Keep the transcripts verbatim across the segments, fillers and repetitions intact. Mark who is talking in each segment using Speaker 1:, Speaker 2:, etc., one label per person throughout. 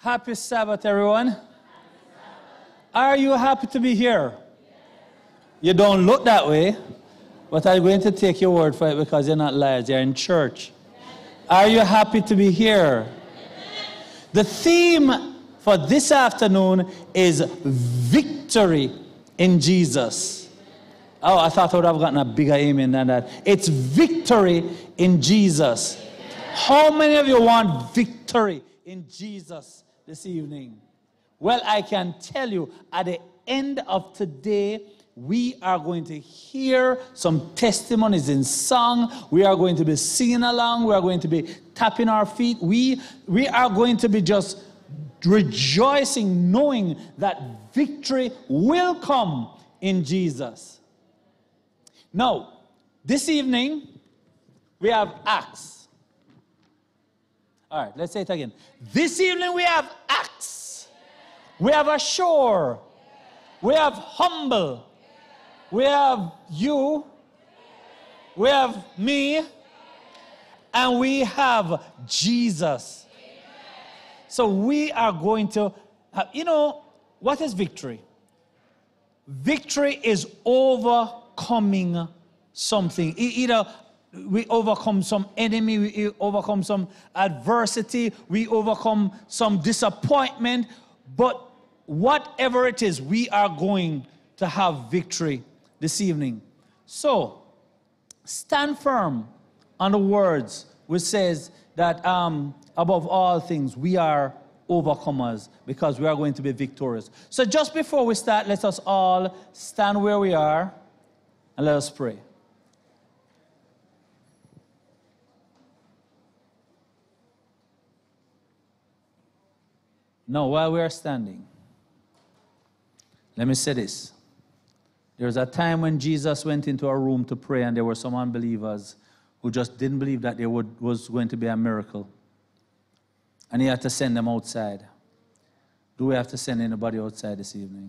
Speaker 1: Happy Sabbath, everyone. Are you happy to be here? You don't look that way, but I'm going to take your word for it because you're not liars. You're in church. Are you happy to be here? The theme for this afternoon is victory in Jesus. Oh, I thought I would have gotten a bigger amen than that. It's victory in Jesus. How many of you want victory in Jesus this evening? Well, I can tell you, at the end of today, we are going to hear some testimonies in song. We are going to be singing along. We are going to be tapping our feet. We, we are going to be just rejoicing, knowing that victory will come in Jesus. Now, this evening, we have Acts. All right, let's say it again. This evening, we have Acts. We have Assure. We have Humble. We have you. We have me. And we have Jesus. So we are going to, have, you know, what is victory? Victory is overcoming something. Either we overcome some enemy, we overcome some adversity, we overcome some disappointment, but whatever it is, we are going to have victory this evening. So, stand firm on the words which says that um, above all things, we are overcomers because we are going to be victorious. So just before we start, let us all stand where we are and let us pray. Now, while we are standing, let me say this. There was a time when Jesus went into a room to pray, and there were some unbelievers who just didn't believe that there would, was going to be a miracle. And he had to send them outside. Do we have to send anybody outside this evening?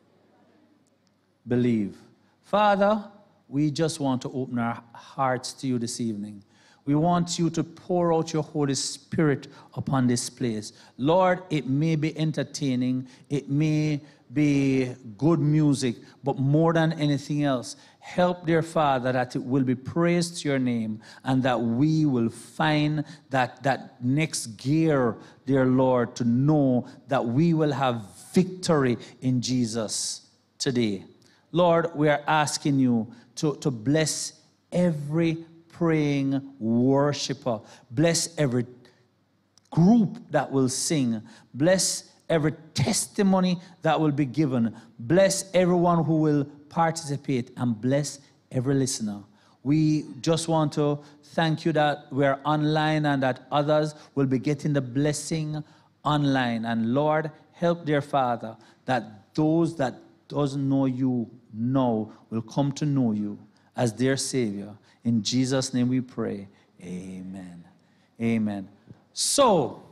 Speaker 1: Believe. Father, we just want to open our hearts to you this evening. We want you to pour out your Holy Spirit upon this place. Lord, it may be entertaining, it may be good music, but more than anything else, help, dear Father, that it will be praised to your name and that we will find that, that next gear, dear Lord, to know that we will have victory in Jesus today. Lord, we are asking you to, to bless every praying worshiper. Bless every group that will sing. Bless every testimony that will be given. Bless everyone who will participate and bless every listener. We just want to thank you that we're online and that others will be getting the blessing online. And Lord, help, dear Father, that those that doesn't know you now will come to know you as their Savior. In Jesus' name we pray. Amen. Amen. So,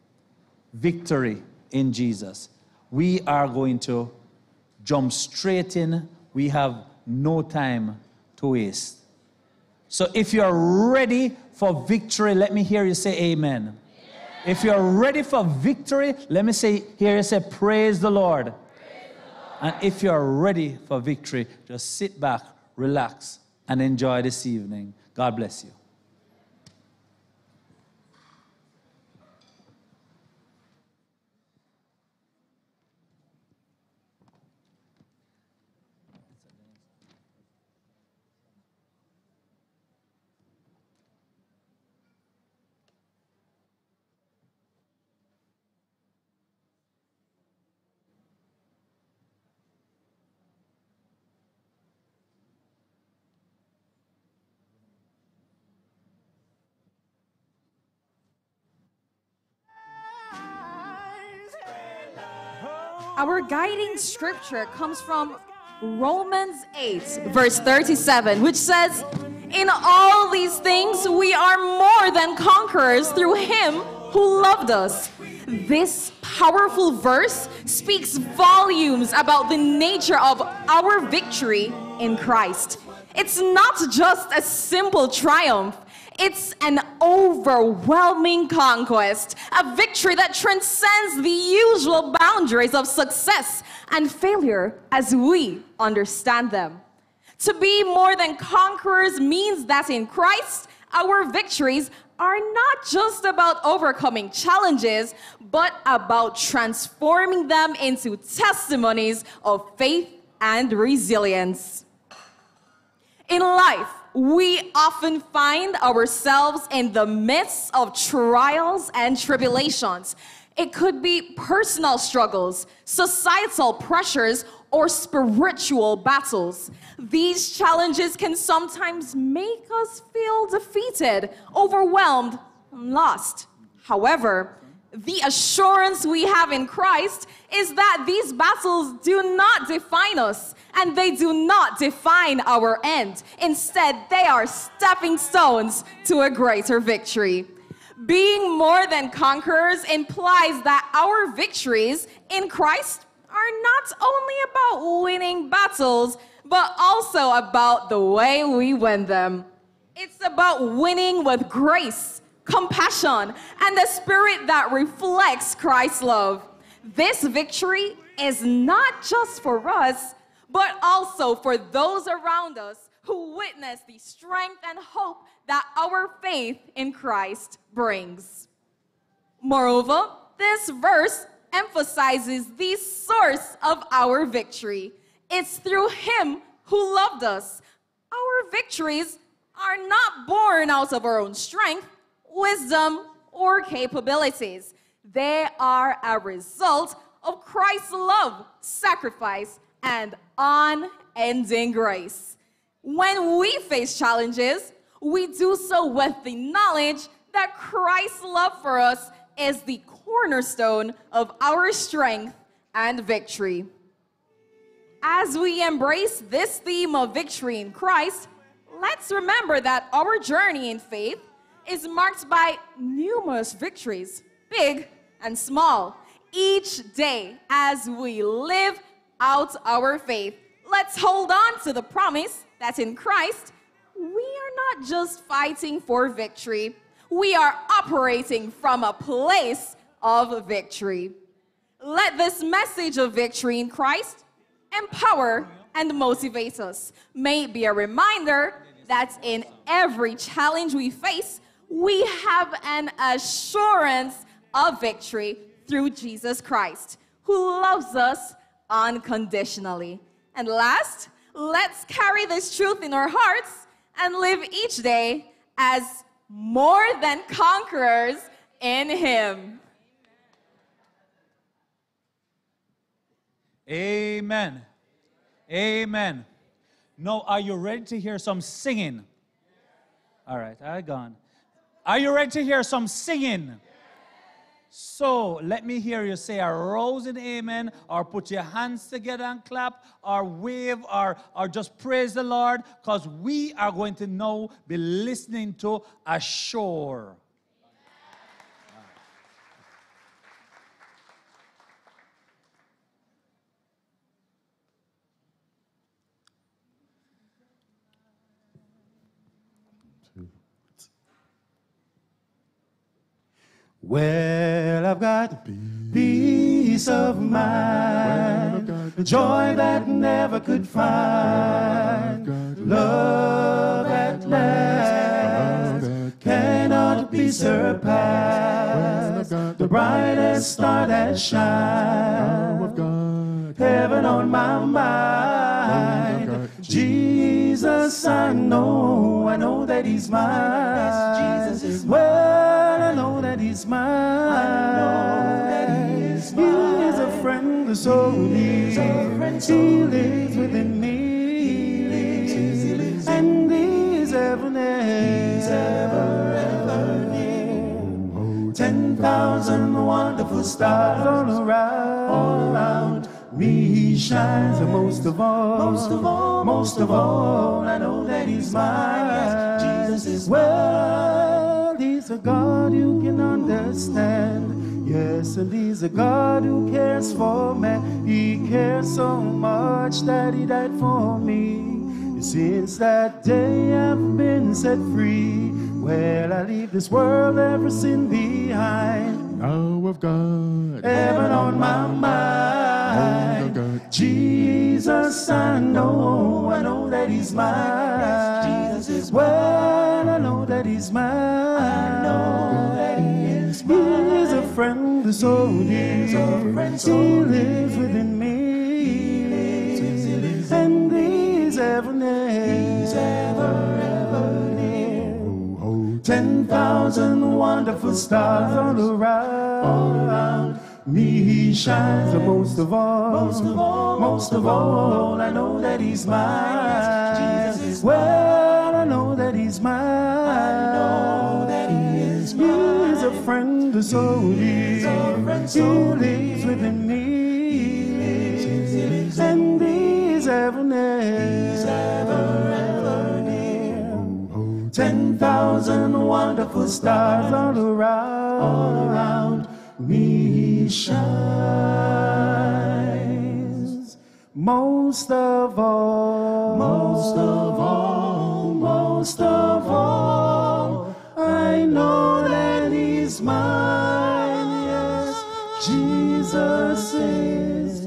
Speaker 1: victory in Jesus. We are going to jump straight in. We have no time to waste. So if you're ready for victory, let me hear you say amen. Yeah. If you're ready for victory, let me say, hear you say, praise the Lord. Praise the Lord. And if you're ready for victory, just sit back, relax, and enjoy this evening. God bless you.
Speaker 2: Our guiding scripture comes from Romans eight, verse thirty-seven, which says, "In all these things we are more than conquerors through him who loved us." This powerful verse speaks volumes about the nature of our victory in Christ. It's not just a simple triumph. It's an overwhelming conquest, a victory that transcends the usual boundaries of success and failure as we understand them. To be more than conquerors means that in Christ, our victories are not just about overcoming challenges, but about transforming them into testimonies of faith and resilience. In life, we often find ourselves in the midst of trials and tribulations. It could be personal struggles, societal pressures, or spiritual battles. These challenges can sometimes make us feel defeated, overwhelmed, and lost. However, the assurance we have in Christ is that these battles do not define us, and they do not define our end. Instead, they are stepping stones to a greater victory. Being more than conquerors implies that our victories in Christ are not only about winning battles, but also about the way we win them. It's about winning with grace, compassion, and the spirit that reflects Christ's love. This victory is not just for us, but also for those around us who witness the strength and hope that our faith in Christ brings. Moreover, this verse emphasizes the source of our victory. It's through Him who loved us. Our victories are not born out of our own strength, wisdom, or capabilities. They are a result of Christ's love, sacrifice, and unending grace. When we face challenges, we do so with the knowledge that Christ's love for us is the cornerstone of our strength and victory. As we embrace this theme of victory in Christ, let's remember that our journey in faith is marked by numerous victories, big and small, each day as we live out our faith. Let's hold on to the promise that in Christ, we are not just fighting for victory, we are operating from a place of victory. Let this message of victory in Christ empower and motivate us. May it be a reminder that in every challenge we face, we have an assurance of victory through Jesus Christ, who loves us unconditionally. And last, let's carry this truth in our hearts and live each day as more than conquerors in Him.
Speaker 1: Amen. Amen. Now, are you ready to hear some singing? All right, I gone. Are you ready to hear some singing? So let me hear you say a rousing amen, or put your hands together and clap, or wave, or, or just praise the Lord, because we are going to now be listening to Assure.
Speaker 3: Well, I've got peace of mind, joy that never could find, love at last cannot be surpassed, the brightest star that shines, heaven on my mind, Jesus I know, I know that He's mine, Jesus is mine. Well, I know that He's mine. I know that He is mine. He is a friend of soul. He lives within me. And He is ever near. He's ever, ever near. Ten thousand wonderful stars all around. All around me He shines. And most of all, most of all, most of all, I know that He's mine. Jesus is well. He's a God you can understand. Yes, and He's a God who cares for me. He cares so much that He died for me. Since that day I've been set free. Well, I leave this world, every sin behind.
Speaker 4: Now I've got
Speaker 3: Heaven on my mind.
Speaker 4: Oh, God.
Speaker 3: Jesus, I know, I know that He's mine. Jesus is well, I know that He's mine. I know that He is mine. He is a friend, so dear. He lives within me. And He's ever near. He's ever, ever near.
Speaker 4: oh,
Speaker 3: Ten thousand wonderful stars all around. All around. Me He shines, and most of all, most of all, most of all, I know that He's mine. Jesus is well, I know that He's mine. I know that He is mine. He is a friend, so dear. He lives within me. And He's ever near. He's ever, ever near. Ten thousand wonderful stars all around. All around. Me shines most of all, most of all, most of all. I know that He's mine. Yes, Jesus is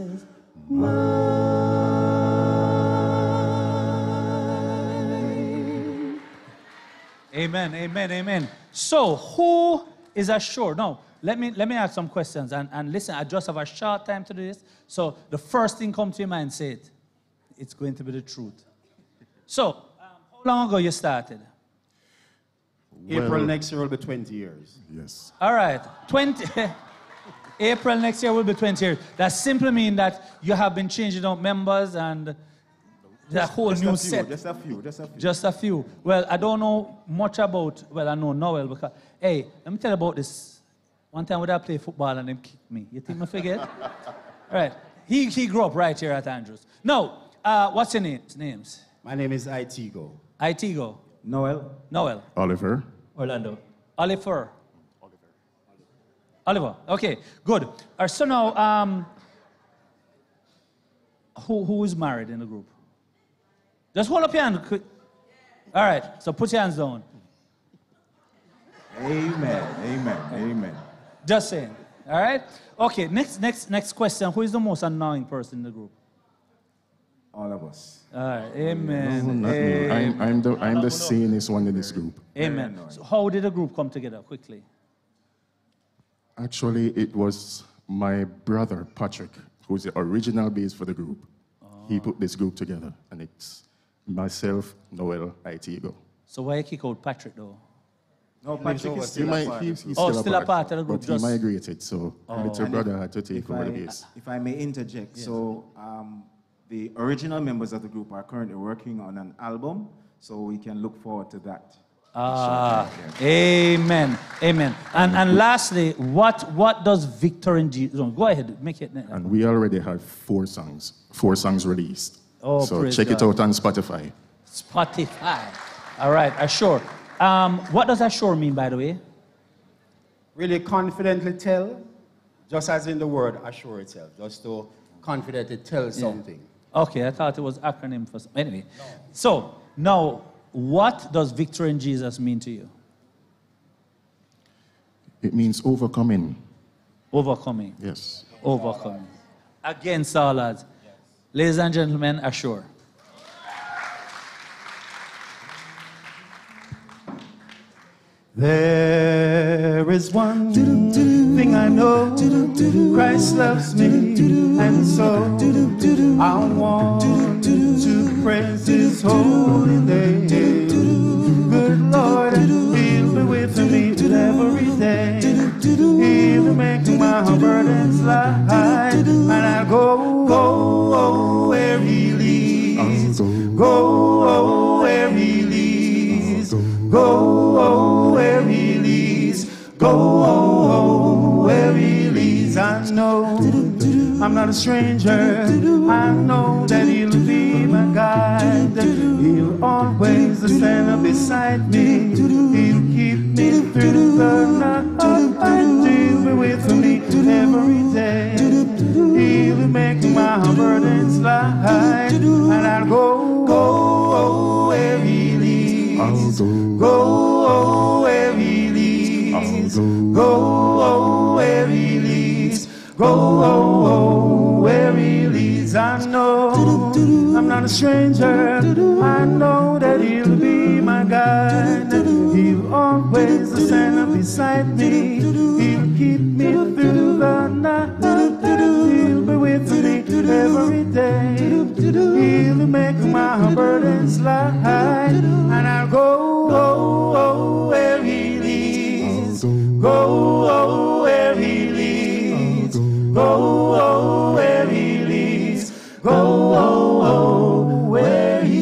Speaker 3: mine.
Speaker 1: Amen, amen, amen. So, who is assured? No. Let me, let me ask some questions, and, and listen, I just have a short time to do this. So the first thing come to your mind, say it. It's going to be the truth. So, um, how long ago you started?
Speaker 5: April
Speaker 4: Well-
Speaker 5: next year will be twenty years.
Speaker 4: yes.
Speaker 1: All right, twenty, April next year will be twenty years. That simply means that you have been changing out members and the whole
Speaker 5: Just
Speaker 1: new
Speaker 5: a few,
Speaker 1: set.
Speaker 5: just a few, just a few.
Speaker 1: Just a few. Well, I don't know much about, well, I know Noel because, hey, let me tell you about this. One time when I play football and them kicked me. You think I forget? All right. He, he grew up right here at Andrews. No, uh, what's your names? names?
Speaker 5: My name is Itigo.
Speaker 1: Itigo.
Speaker 5: Noel.
Speaker 1: Noel.
Speaker 4: Oliver.
Speaker 6: Orlando.
Speaker 1: Oliver. Oliver. Oliver. Okay, good. All right, so now, um, who, who is married in the group? Just hold up your hand. quick. All right, so put your hands down.
Speaker 5: Amen, amen, amen.
Speaker 1: Just saying. All right? Okay, next, next, next question. Who is the most annoying person in the group?
Speaker 5: All of us.
Speaker 1: All right,
Speaker 4: No,
Speaker 1: amen.
Speaker 4: not me. I'm, I'm the, I'm the sanest one in this group.
Speaker 1: Amen. So how did the group come together? Quickly.
Speaker 4: Actually, it was my brother, Patrick, who's the original bass for the group. He put this group together, and it's myself, Noel, Itigo.
Speaker 1: So why you kick out Patrick, though?
Speaker 5: No, Patrick is
Speaker 4: He
Speaker 5: still a
Speaker 4: might,
Speaker 5: part
Speaker 4: he-
Speaker 5: of
Speaker 4: he's
Speaker 5: it.
Speaker 1: Oh,
Speaker 4: still,
Speaker 1: still a part of the group,
Speaker 4: But
Speaker 1: just-
Speaker 4: he migrated, so my little
Speaker 5: And
Speaker 4: brother
Speaker 5: if-
Speaker 4: had to take
Speaker 5: if
Speaker 4: over the
Speaker 5: I-
Speaker 4: bass.
Speaker 5: If I may interject, so um, the original members of the group are currently working on an album, so we can look forward to that.
Speaker 1: Ah, amen, amen. And and lastly, what what does Victor in Jesus? Go ahead, make it.
Speaker 4: And we already have four songs, four songs released.
Speaker 1: Oh,
Speaker 4: so
Speaker 1: praise
Speaker 4: check it
Speaker 1: God.
Speaker 4: out on Spotify.
Speaker 1: Spotify. All right, assure. Um, what does assure mean, by the way?
Speaker 5: Really confidently tell, just as in the word assure itself, just to confidently tell something.
Speaker 1: Okay, I thought it was acronym for some. Anyway, so now, what does victory in Jesus mean to you?
Speaker 4: It means overcoming.
Speaker 1: Overcoming.
Speaker 4: Yes.
Speaker 1: Overcoming. Against all odds. Ladies and gentlemen, assure.
Speaker 3: There is one thing I know, Christ loves me, and so I want to praise His holy name. Good Lord, He'll be with me every day. He'll make my burdens light, and I'll go, go where He leads. Go where He leads. Go where He leads. Go where He leads. I know I'm not a stranger. I know that He'll be my guide. He'll always stand beside me. He'll keep me through the night. He'll be with me every day. He'll make my burdens light, and I'll go, go where He leads.
Speaker 4: I'll go.
Speaker 3: Go where He go oh, oh, where he leads. I know I'm not a stranger. I know that he'll be my guide. He'll always stand beside me. He'll keep me through the night. He'll be with me every day. He'll make my burdens light. And I'll go oh, oh, where he leads. Go oh, where he leads. Go oh, where he leads. Go oh, oh, where he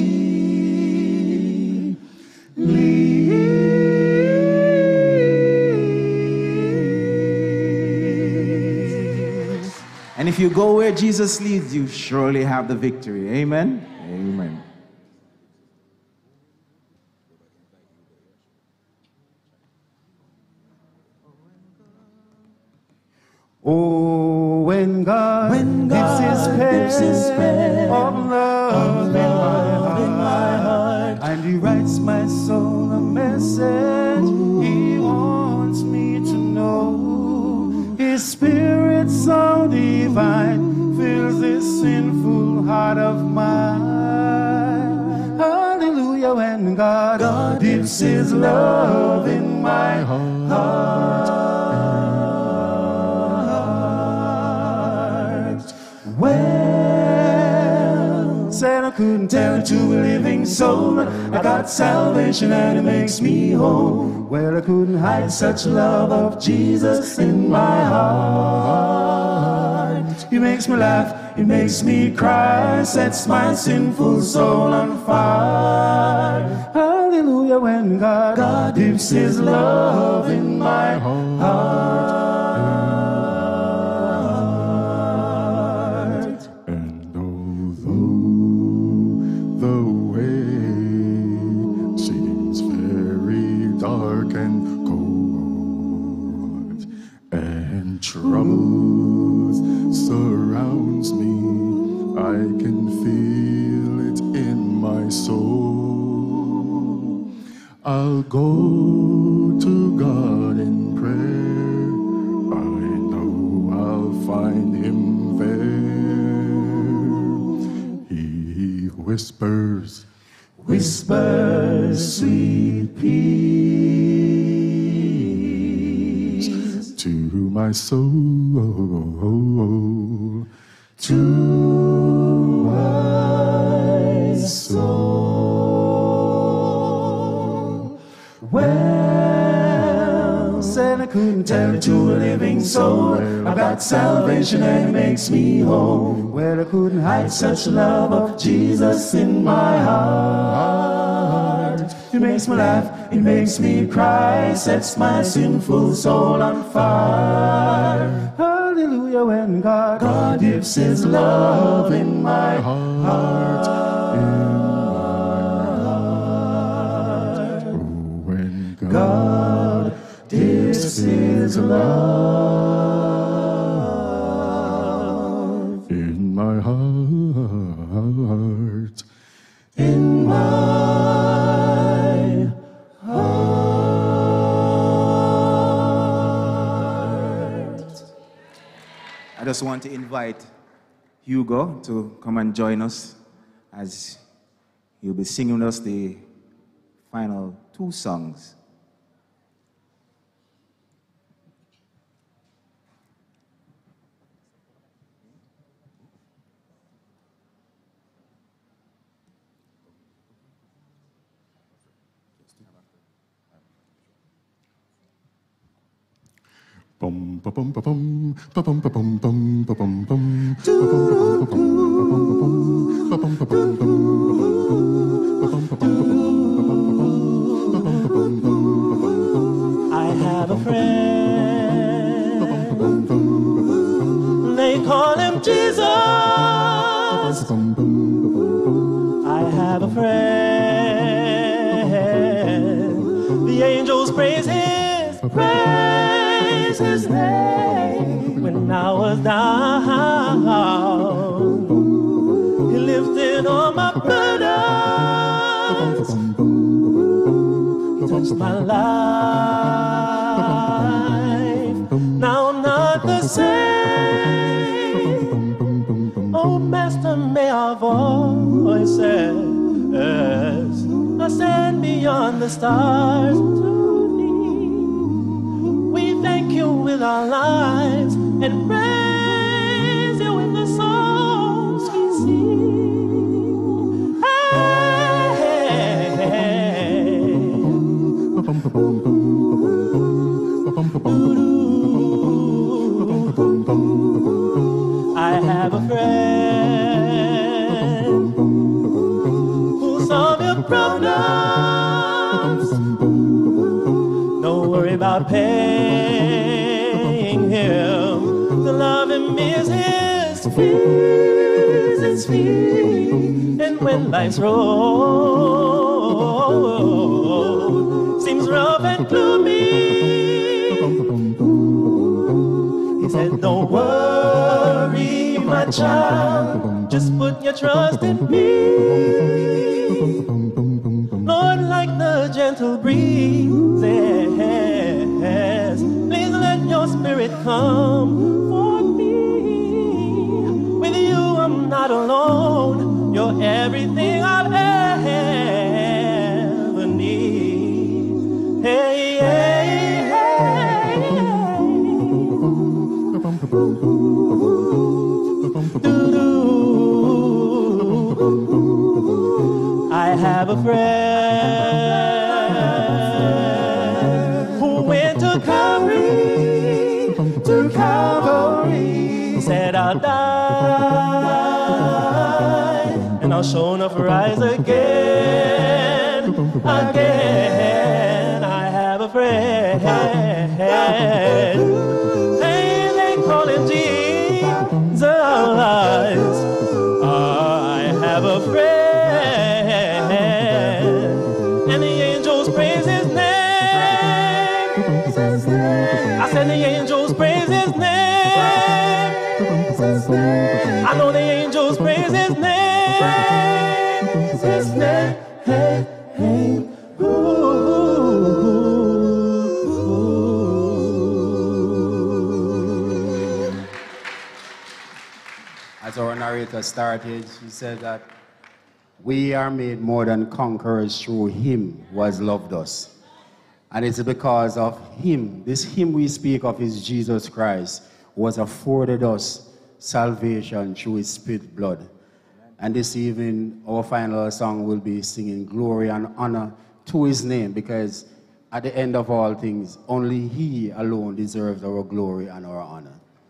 Speaker 3: leads.
Speaker 5: And if you go where Jesus leads, you surely have the victory. Amen? Amen.
Speaker 3: Oh, when God, when God gives His pen of love, of love in, my heart, and He writes my soul a message He wants me to know. His Spirit so divine fills this sinful heart of mine. Hallelujah, when God, God dips His love in my heart. Well, said I couldn't tell it to a living soul. I got salvation and it makes me whole. Well, I couldn't hide such love of Jesus in my heart. He makes me laugh, He makes me cry, sets my sinful soul on fire. Hallelujah, when God, God dips His love in my heart.
Speaker 4: Troubles surrounds me, I can feel it in my soul. I'll go to God in prayer, I know I'll find Him there. He whispers, whispers sweet peace to my soul, to my soul. Well, said I couldn't tell it to a living soul. I got salvation and it makes me whole. Well, I couldn't hide such love of Jesus in my heart. He makes me laugh, He makes me cry, sets my sinful soul on fire. Hallelujah, when God, God gives His love in my heart. In my heart. Oh, when God gives His love in my heart. In my
Speaker 5: I just want to invite Hugo to come and join us as he'll be singing us the final two songs.
Speaker 4: Bum ba bum ba bum ba bum ba bum bum ba bum bum ba bum ba bum
Speaker 3: I have a friend. They call Him Jesus. I have a friend. The angels praise His praise His name. When I was down, He lifted all my burdens. He touched my life. Now I'm not the same. the stars to thee. We thank you with our lives and praise you with the songs we sing. Hey, hey, hey. I have a friend who solve your problems. Don't worry about paying him. The love him is his fees, his fee. And when life's road seems rough and gloomy, he said, don't worry, my child, just put your trust in me. Lord, like the gentle breezes, please let your spirit come for me. With you I'm not alone, you're everything I've ever need. Hey, hey, hey, I have a friend who went to Calvary, to Calvary, said I'll die and I'll sure enough rise again, again. I have a friend, hey, they call him Jesus. I have a friend, and the angels praise his name. I said the angels praise his name. I know the angels praise his name. His name, hey, hey, ooh.
Speaker 6: As our narrator started, she said that we are made more than conquerors through him who has loved us. And it's because of him, this him we speak of is Jesus Christ, who has afforded us salvation through his spirit blood. And this evening, our final song will be singing glory and honor to his name, because at the end of all things, only he alone deserves our glory and our honor.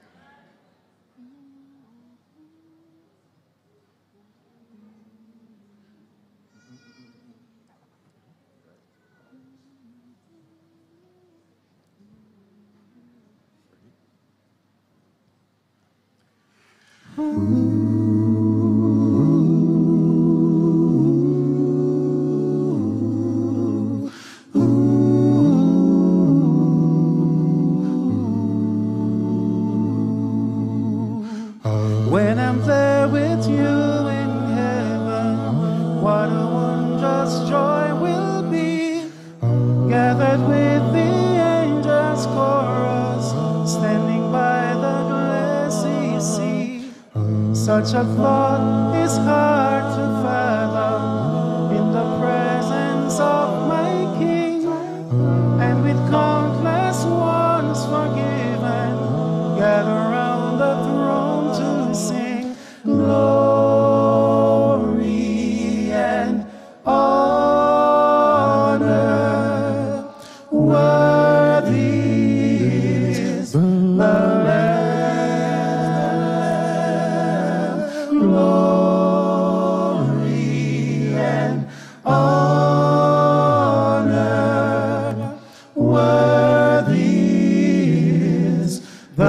Speaker 3: When I'm there with you in heaven, what a wondrous joy will be. Gathered with the angels' chorus, standing by the glassy sea. Such a thought is hard to fathom, in the presence of my King, and with countless ones forgiven, gather round the throne to sing glory and honor. Worthy is the Lamb. Glory and honor. Worthy is the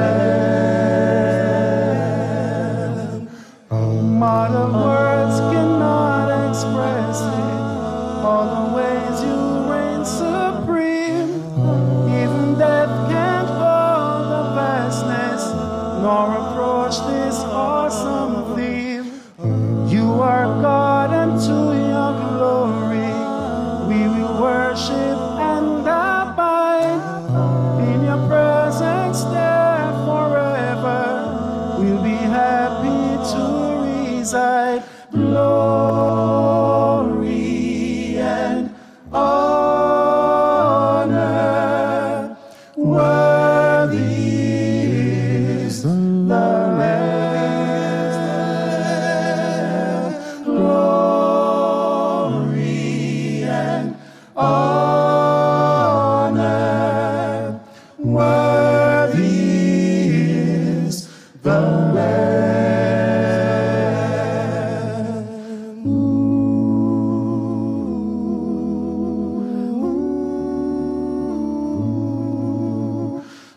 Speaker 3: Lamb. Modern words cannot express it, all the ways you reign supreme. Even death can't hold the vastness, nor approach this awesome theme. You are God, and to your glory we will worship and abide. In your presence there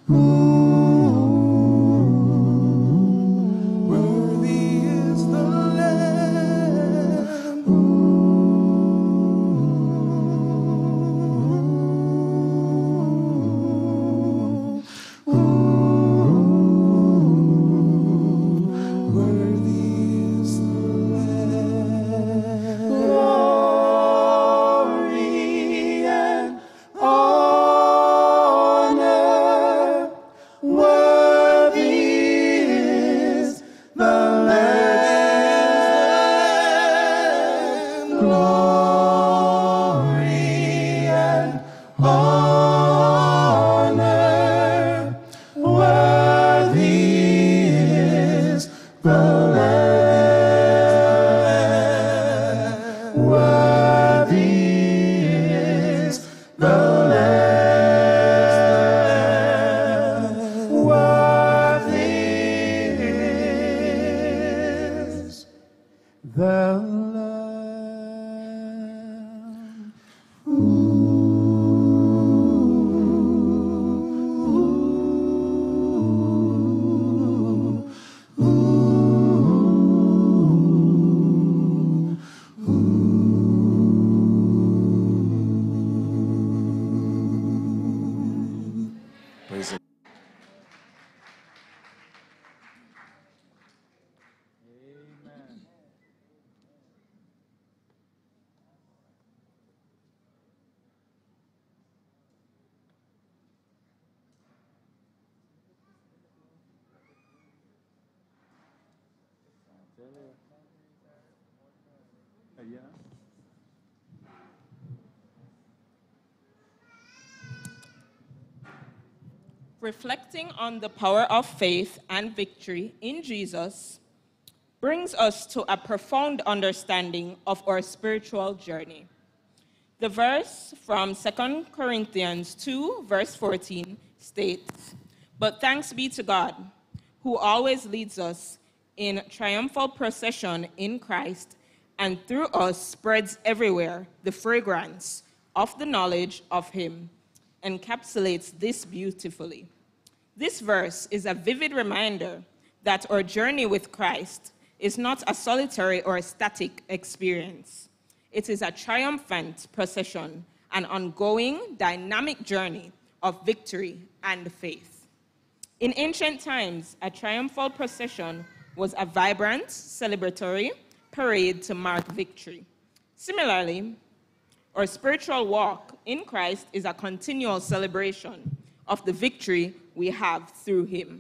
Speaker 7: Reflecting on the power of faith and victory in Jesus brings us to a profound understanding of our spiritual journey. The verse from Second Corinthians two, verse fourteen states, "But thanks be to God, who always leads us in triumphal procession in Christ, and through us spreads everywhere the fragrance of the knowledge of him," encapsulates this beautifully. This verse is a vivid reminder that our journey with Christ is not a solitary or a static experience. It is a triumphant procession, an ongoing, dynamic journey of victory and faith. In ancient times, a triumphal procession was a vibrant, celebratory parade to mark victory. Similarly, our spiritual walk in Christ is a continual celebration of the victory we have through him.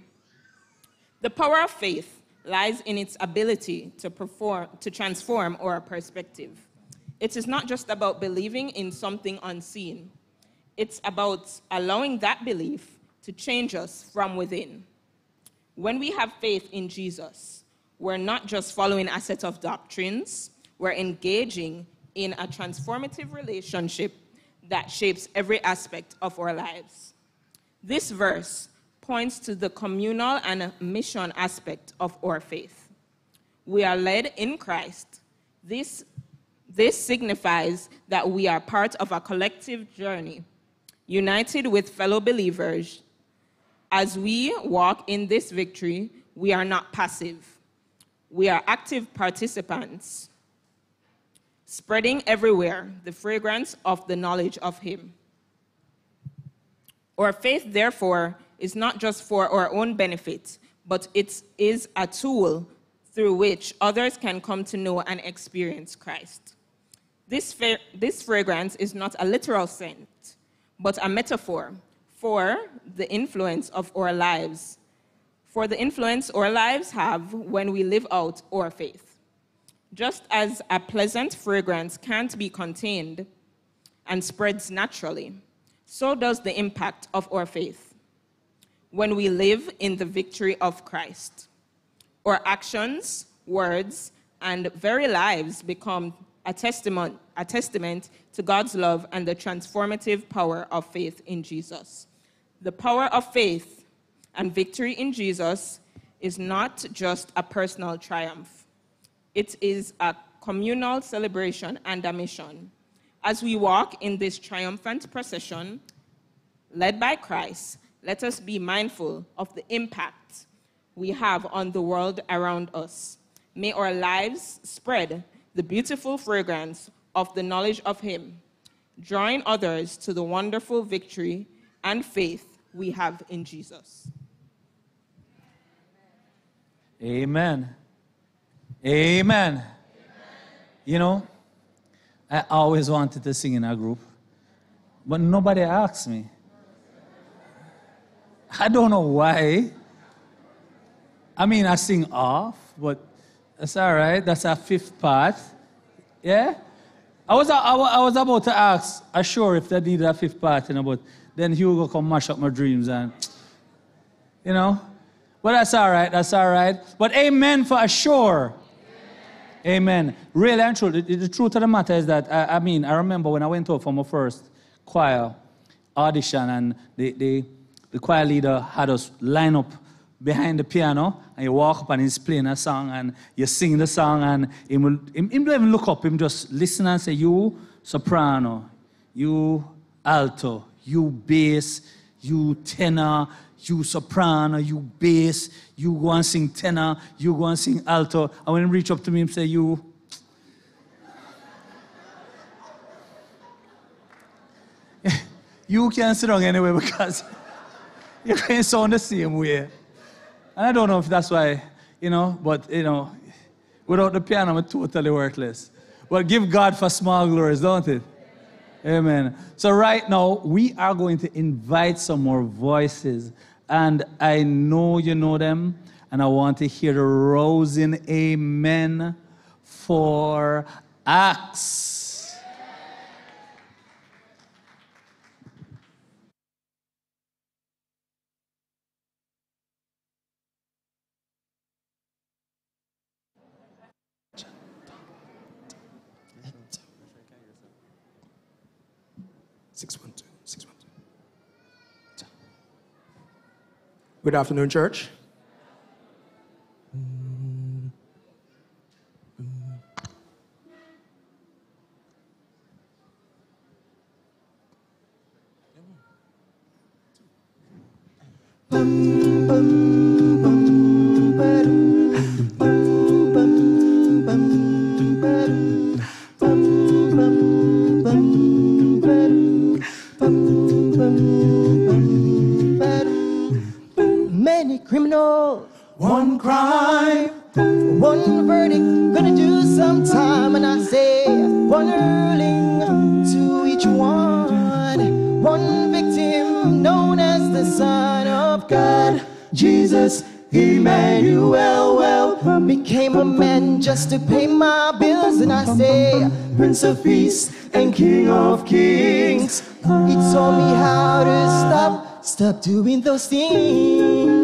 Speaker 7: The power of faith lies in its ability to perform, to transform our perspective. It is not just about believing in something unseen. It's about allowing that belief to change us from within. When we have faith in Jesus, we're not just following a set of doctrines, we're engaging in a transformative relationship that shapes every aspect of our lives. This verse points to the communal and mission aspect of our faith. We are led in Christ. This, this signifies that we are part of a collective journey, united with fellow believers. As we walk in this victory, we are not passive. We are active participants, spreading everywhere the fragrance of the knowledge of him. Our faith, therefore, is not just for our own benefit, but it is a tool through which others can come to know and experience Christ. This, fa- this fragrance is not a literal scent, but a metaphor for the influence of our lives, for the influence our lives have when we live out our faith. Just as a pleasant fragrance can't be contained and spreads naturally, so does the impact of our faith when we live in the victory of Christ. Our actions, words, and very lives become a testament, a testament to God's love and the transformative power of faith in Jesus. The power of faith and victory in Jesus is not just a personal triumph. It is a communal celebration and a mission. As we walk in this triumphant procession, led by Christ, let us be mindful of the impact we have on the world around us. May our lives spread the beautiful fragrance of the knowledge of him, drawing others to the wonderful victory and faith we have in Jesus.
Speaker 1: Amen. Amen. Amen. You know, I always wanted to sing in a group, but nobody asked me. I don't know why. I mean, I sing off, but that's all right. That's a fifth part. Yeah? I was, I, I was about to ask, Assure, if they needed a fifth part, you know, but then Hugo come mash up my dreams and, you know. But that's all right, that's all right. But amen for Assure. Amen. Amen. Really and true. The, the truth of the matter is that, I, I mean, I remember when I went out for my first choir audition and the, the, the choir leader had us line up behind the piano and you walk up and he's playing a song and you sing the song and him, will, him, him don't even look up, him just listen and say, you soprano, you alto, you bass, you tenor, you soprano, you bass, you go and sing tenor, you go and sing alto. And when he reach up to me and say, you, you can't sit down anyway because you can't sound the same way. And I don't know if that's why, you know, but, you know, without the piano, I'm totally worthless. But give God for small glories, don't it? Amen. So right now, we are going to invite some more voices. And I know you know them. And I want to hear the rousing amen for Acts.
Speaker 8: Six one two, six one two. Good afternoon, church.
Speaker 9: Many criminals,
Speaker 3: one crime,
Speaker 9: one verdict, gonna do some time, and I say one ruling to each one, one victim known as the Son of God.
Speaker 3: Jesus, Emmanuel, well,
Speaker 9: became a man just to pay my bills, and I say
Speaker 3: Prince of Peace and King of Kings.
Speaker 9: He told me how to stop, stop doing those things.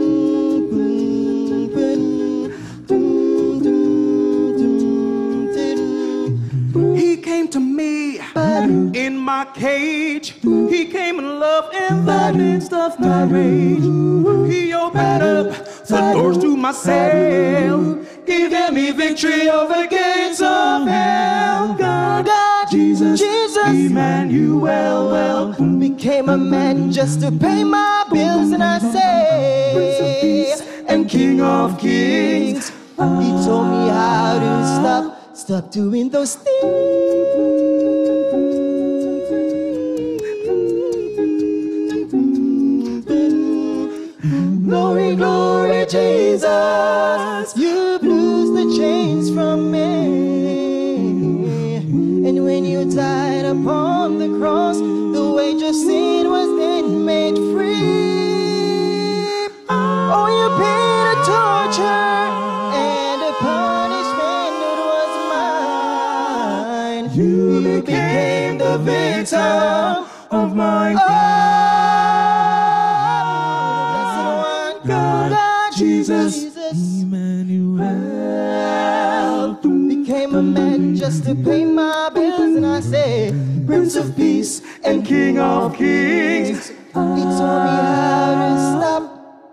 Speaker 3: He came to me in my cage. He came in love in the midst of my rage. He opened up the doors to my cell, giving me victory over gates of hell. God,
Speaker 9: God,
Speaker 3: Jesus,
Speaker 9: Jesus,
Speaker 3: Emmanuel, well,
Speaker 9: became a man just to pay my bills, and I say
Speaker 3: Prince of Peace and King of Kings.
Speaker 9: He told me how to stop, stop doing those things. Glory, glory, Jesus, you've loosed the chains from me. And when you died upon the cross, the wage of sin was then made free. Oh, you paid a torture and a punishment that was mine.
Speaker 3: You became the victim of my crime. God, Jesus, Emmanuel,
Speaker 9: became a man just to pay my bills, and I say
Speaker 3: Prince of Peace and King of Kings.
Speaker 9: He told me how to stop.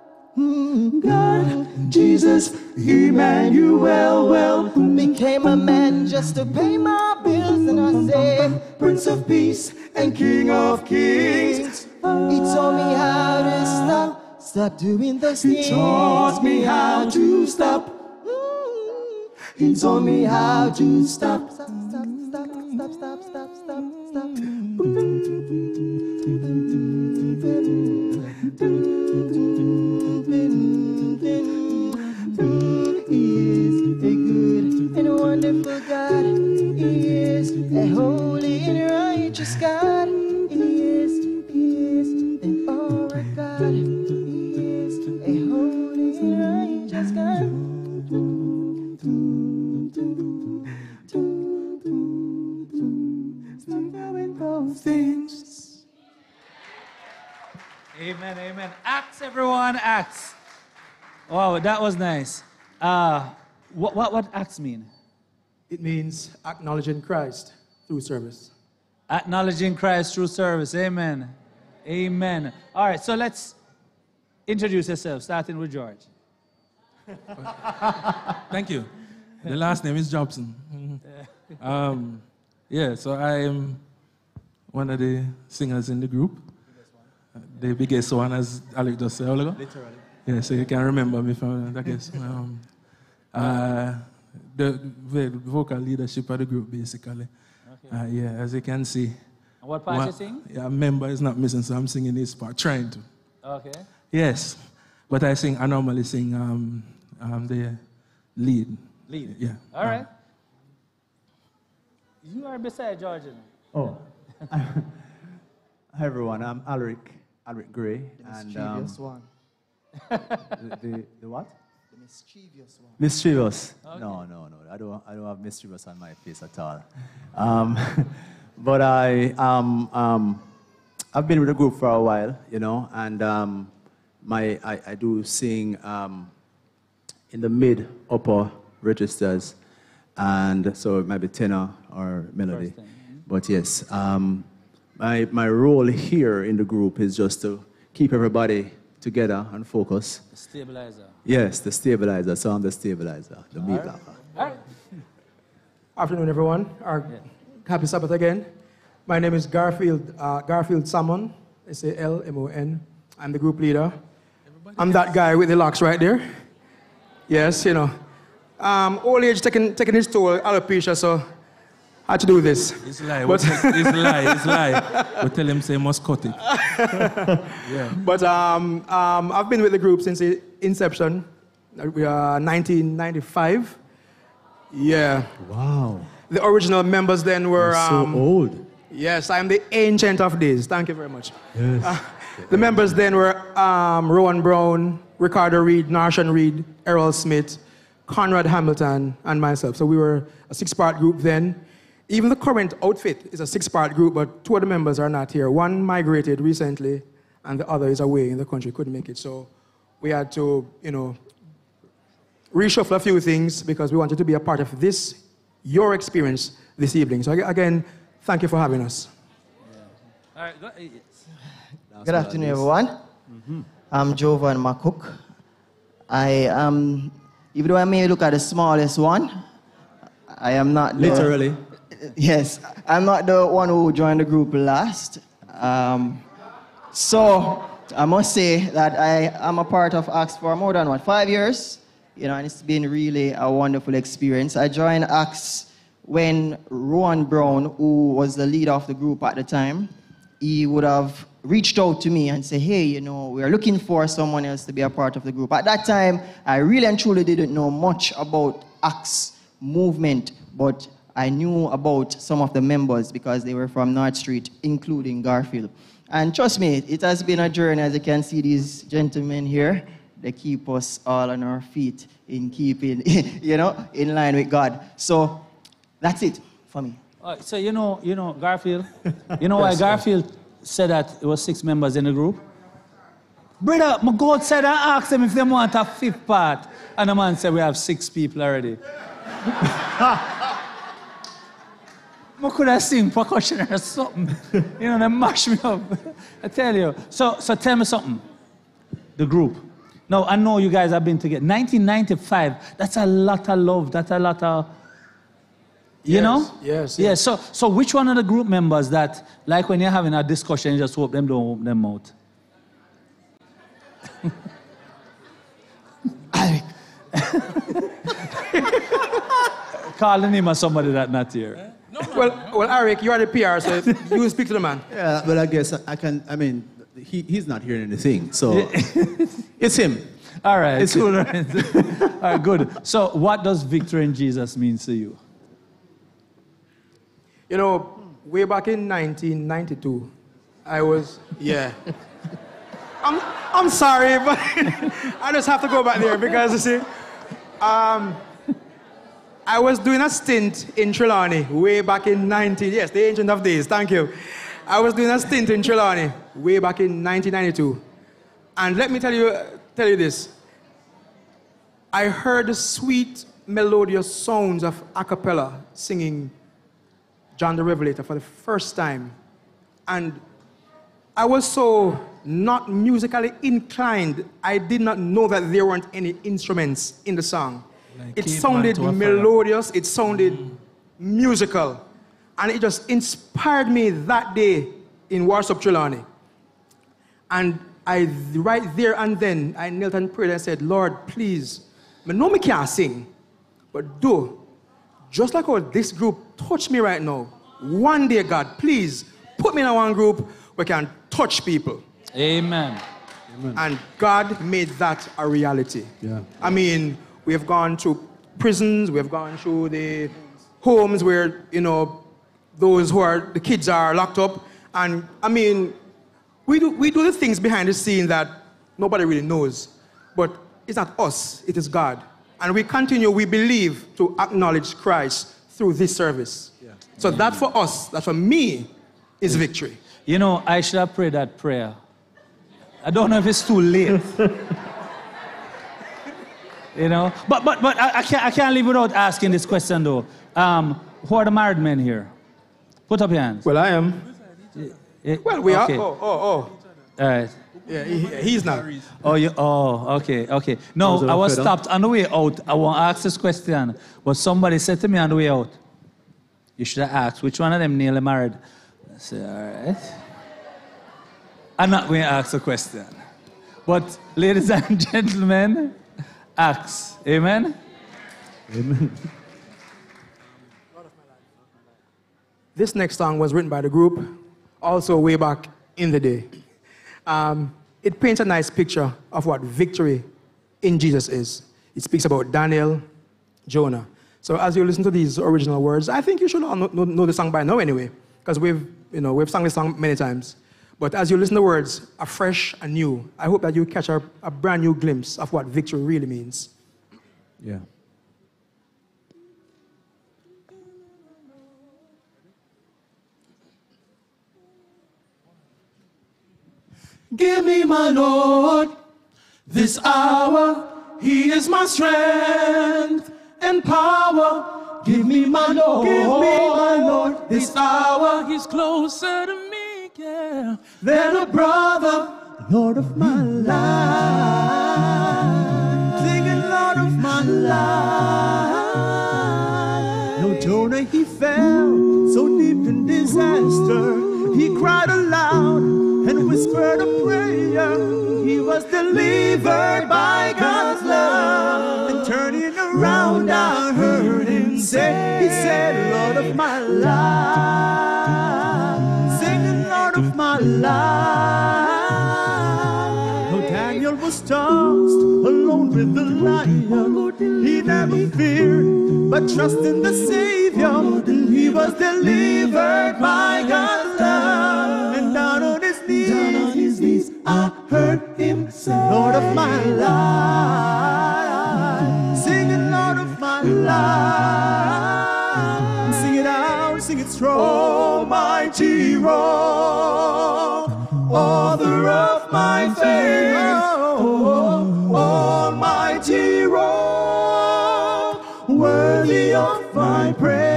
Speaker 3: God, Jesus, Emmanuel, well,
Speaker 9: became a man just to pay my bills, and I say
Speaker 3: Prince of Peace and King of Kings.
Speaker 9: He told me how to stop. stop doing those
Speaker 3: He
Speaker 9: things.
Speaker 3: taught me how to stop. He taught me how to stop.
Speaker 9: Stop, stop, stop, stop, stop, stop, stop, stop. He is a good and wonderful God. He is a holy and righteous God. He is, he is an our God. He is a holy and righteous God. Stop doing those things.
Speaker 1: Amen, amen. Acts, everyone, Acts. Wow, that was nice. Uh, what, what, what Acts mean?
Speaker 8: It means acknowledging Christ through service.
Speaker 1: Acknowledging Christ through service. Amen. Amen. All right, so let's introduce yourself, starting with George.
Speaker 10: Thank you. The last name is Jobson. Um, yeah, so I am one of the singers in the group. The biggest one, as Alec just said. Literally. Yeah, so you can remember me from that, I guess. Um, uh, the, the vocal leadership of the group, basically.
Speaker 1: Okay.
Speaker 10: Uh, yeah, as you can see.
Speaker 1: And what part
Speaker 10: one,
Speaker 1: you sing?
Speaker 10: Yeah, a member is not missing, so I'm singing this part, trying to.
Speaker 1: Okay.
Speaker 10: Yes, but I sing. I normally sing um, um, the lead.
Speaker 1: Lead.
Speaker 10: Yeah.
Speaker 1: All right. You are beside George. you know.
Speaker 11: Oh. Hi everyone, I'm Alric, Alric Gray.
Speaker 9: The
Speaker 11: and um,
Speaker 9: mischievous one.
Speaker 11: the, the, the what?
Speaker 9: The mischievous one.
Speaker 11: Mischievous.
Speaker 1: Okay.
Speaker 11: No, no, no. I don't, I don't have mischievous on my face at all. Um, but I, um, um, I've been with the group for a while, you know, and um, my, I, I do sing um, in the mid, upper registers, and so it might be tenor or melody. But yes, um, my, my role here in the group is just to keep everybody together and focus.
Speaker 1: Stabilizer.
Speaker 11: Yes, the stabilizer. So I'm the stabilizer, the meat locker.
Speaker 1: All right.
Speaker 8: Afternoon, everyone. Our
Speaker 1: Yeah.
Speaker 8: Happy Sabbath again. My name is Garfield, uh, Garfield Salmon, S A L M O N. I'm the group leader. I'm that guy with the locks right there. Yes, you know. Um, old age taking, taking his toll, alopecia, so I had to do this.
Speaker 10: It's lie.
Speaker 8: But-
Speaker 10: It's lie. It's lie. We tell him say must cut it. Yeah.
Speaker 8: But um, um, I've been with the group since the inception. We are nineteen ninety-five. Yeah.
Speaker 11: Wow.
Speaker 8: The original members then were...
Speaker 11: You're so
Speaker 8: um,
Speaker 11: old.
Speaker 8: Yes, I'm the ancient of days. Thank you very much.
Speaker 11: Yes.
Speaker 8: Uh, the members then were um, Rowan Brown, Ricardo Reed, Narshan Reed, Errol Smith, Conrad Hamilton, and myself. So we were a six-part group then. Even the current outfit is a six-part group, but two of the members are not here. One migrated recently, and the other is away in the country, couldn't make it. So we had to, you know, reshuffle a few things because we wanted to be a part of this, your experience this evening. So again, thank you for having us.
Speaker 1: All right. Go, yes.
Speaker 9: Good afternoon, everyone.
Speaker 1: Mm-hmm.
Speaker 9: I'm Jovan Makuk. I am, even though I may look at the smallest one, I am not the,
Speaker 11: Literally.
Speaker 9: Yes, I'm not the one who joined the group last. Um, so I must say that I am a part of Acts for more than what, five years? You know, and it's been really a wonderful experience. I joined Acts when Rowan Brown, who was the leader of the group at the time, he would have reached out to me and say, hey, you know, we're looking for someone else to be a part of the group. At that time, I really and truly didn't know much about Acts movement, but I knew about some of the members because they were from North Street, including Garfield. And trust me, it has been a journey. As you can see, these gentlemen here, they keep us all on our feet in keeping, you know, in line with God. So that's it for me.
Speaker 1: All right, so you know, you know Garfield. You know why Garfield said that it was six members in the group? Brother, my God said I asked them if they want a fifth part, and the man said we have six people already. I could have sing percussion or something. You know, they mash me up. I tell you. So, so tell me something. The group. Now, I know you guys have been together. nineteen ninety-five, that's a lot of love. That's a lot of, you
Speaker 8: Yes,
Speaker 1: know?
Speaker 8: yes,
Speaker 1: Yeah,
Speaker 8: yes.
Speaker 1: so, so which one of the group members that, like when you're having a discussion, you just hope them don't open them out? Call the name of somebody that's not here.
Speaker 8: No, well, well, Eric, you are the P R, so you speak to the man.
Speaker 11: Yeah, but I guess I can, I mean, he, he's not hearing anything, so it's him.
Speaker 1: All right.
Speaker 11: It's
Speaker 1: All right, good. So what does victory in Jesus mean to you?
Speaker 8: You know, way back in nineteen ninety-two, I was, yeah. I'm, I'm sorry, but I just have to go back there because, you see, um, I was doing a stint in Trelawney way back in nineteen, yes, the ancient of days, thank you. I was doing a stint in Trelawney way back in nineteen ninety-two. And let me tell you, tell you this. I heard the sweet, melodious sounds of a cappella singing John the Revelator for the first time. And I was so not musically inclined, I did not know that there weren't any instruments in the song. Like it sounded melodious, it sounded mm. musical. And it just inspired me that day in Warsaw, Trelawney. And I, right there and then, I knelt and prayed and said, Lord, please, I know me can't sing, but do, just like how this group touched me right now, one day, God, please, put me in one group where I can touch people.
Speaker 1: Amen.
Speaker 8: Amen. And God made that a reality.
Speaker 11: Yeah.
Speaker 8: I mean, we have gone through prisons, we have gone through the homes where, you know, those who are, the kids are locked up. And I mean, we do, we do the things behind the scene that nobody really knows. But it's not us, it is God. And we continue, we believe, to acknowledge Christ through this service. Yeah. So that for us, that for me, is victory.
Speaker 1: You know, I should have prayed that prayer. I don't know if it's too late. You know, but but but I, I can't I can't leave without asking this question though. Um, who are the married men here? Put up your hands.
Speaker 8: Well, I am.
Speaker 1: Yeah,
Speaker 8: well, we
Speaker 1: okay.
Speaker 8: are. Oh, oh, oh.
Speaker 1: All right.
Speaker 8: Yeah, he, he's not.
Speaker 1: Oh, you. Oh, okay, okay. No, I was stopped on the way out. I won't ask this question, but somebody said to me on the way out, "You should have asked which one of them nearly married." I said, "All right." I'm not going to ask the question, but ladies and gentlemen. Acts. Amen?
Speaker 11: Amen.
Speaker 8: This next song was written by the group, also way back in the day. Um, it paints a nice picture of what victory in Jesus is. It speaks about Daniel, Jonah. So as you listen to these original words, I think you should all know, know, know the song by now anyway, because we've, you know, we've sung this song many times. But as you listen to the words afresh and new, I hope that you catch a, a brand new glimpse of what victory really means.
Speaker 11: Yeah.
Speaker 3: Give me my Lord this hour. He is my strength and power. Give me my Lord. Give me my Lord this hour.
Speaker 10: He's closer to me. Yeah.
Speaker 3: Then a brother, Lord of my life, singing Lord of my life. No Jonah, he fell so deep in disaster. He cried aloud and whispered a prayer. He was delivered by God's love. And turning around, I heard him say, he said, Lord of my life. Of my life. Oh, Daniel was tossed alone with the lion. He never feared, but trusted the Savior. He was delivered by God's love. And down on his knees, down on his knees, I heard him say, Lord of my life, singing Lord of my life. Sing it out, sing it strong. Almighty Rock, author of my faith, oh, Almighty Rock, worthy of my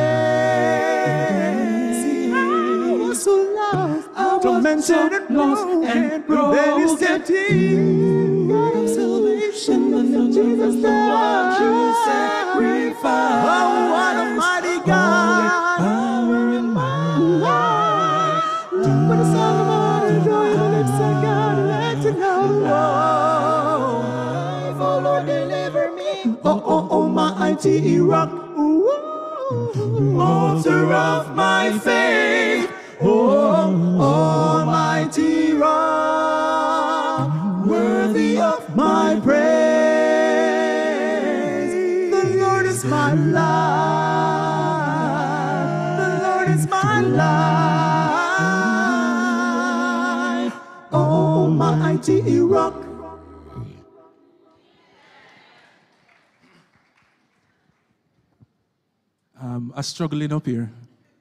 Speaker 3: praise. I was so lost, I was tormented and lost and broken. Then he stepped in, God of salvation, and Jesus, the one true sacrifice. Oh, what a mighty God! Power in my life. With a song of joy, I lift our God, let it know. Oh, oh, oh, mighty rock. Ooh, author of my faith. Oh, almighty rock, worthy of my praise. The Lord is my life. The Lord is my life. Almighty rock.
Speaker 10: Um, I'm struggling up here.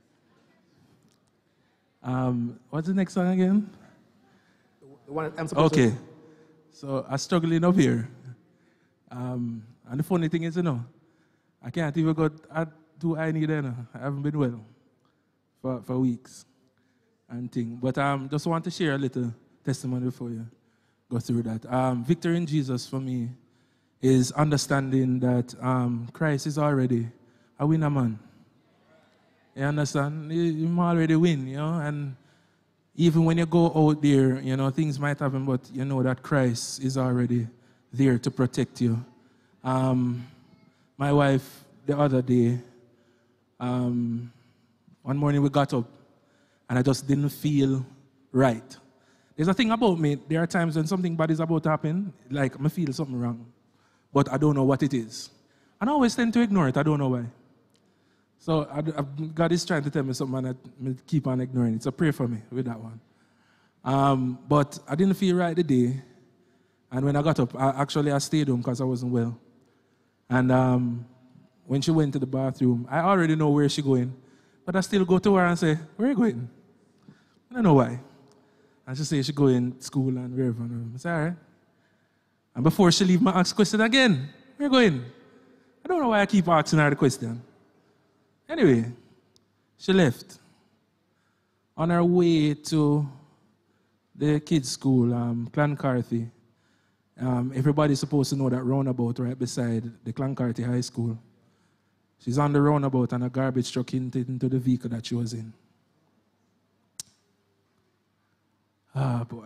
Speaker 10: Um, what's the next song again?
Speaker 8: The one I'm supposed
Speaker 10: okay.
Speaker 8: to...
Speaker 10: So I'm struggling up here. Um, and the funny thing is, you know, I can't even go I do I need it. I haven't been well for, for weeks and thing. But I um, just want to share a little testimony before you go through that. Um, victory in Jesus for me is understanding that um, Christ is already a winner man. You understand? You already win, you know, and even when you go out there, you know, things might happen, but you know that Christ is already there to protect you. Um, my wife, the other day, um, one morning we got up, and I just didn't feel right. There's a thing about me, there are times when something bad is about to happen, like I feel something wrong, but I don't know what it is. And I always tend to ignore it, I don't know why. So I, I, God is trying to tell me something and I keep on ignoring it. So pray for me with that one. Um, but I didn't feel right the day. And when I got up, I, actually I stayed home because I wasn't well. And um, when she went to the bathroom, I already know where she's going. But I still go to her and say, where are you going? I don't know why. And she says she's going to school and wherever. And I say, all right. And before she leave, I ask question again. Where are you going? I don't know why I keep asking her the question. Anyway, she left. On her way to the kids' school, um, Clancarthy, um, everybody's supposed to know that roundabout right beside the Clancarthy High School. She's on the roundabout and a garbage truck hit into the vehicle that she was in. Ah, boy.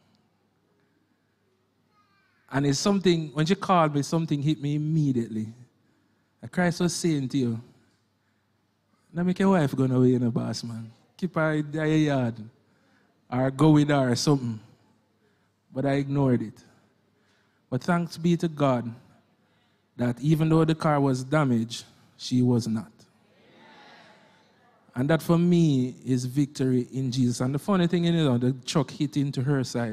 Speaker 10: And it's something, when she called me, something hit me immediately. Like Christ was saying to you, now make your wife go away in a boss, man. Keep her in your yard. Or go with her or something. But I ignored it. But thanks be to God that even though the car was damaged, she was not. And that for me is victory in Jesus. And the funny thing is, you know, the truck hit into her side.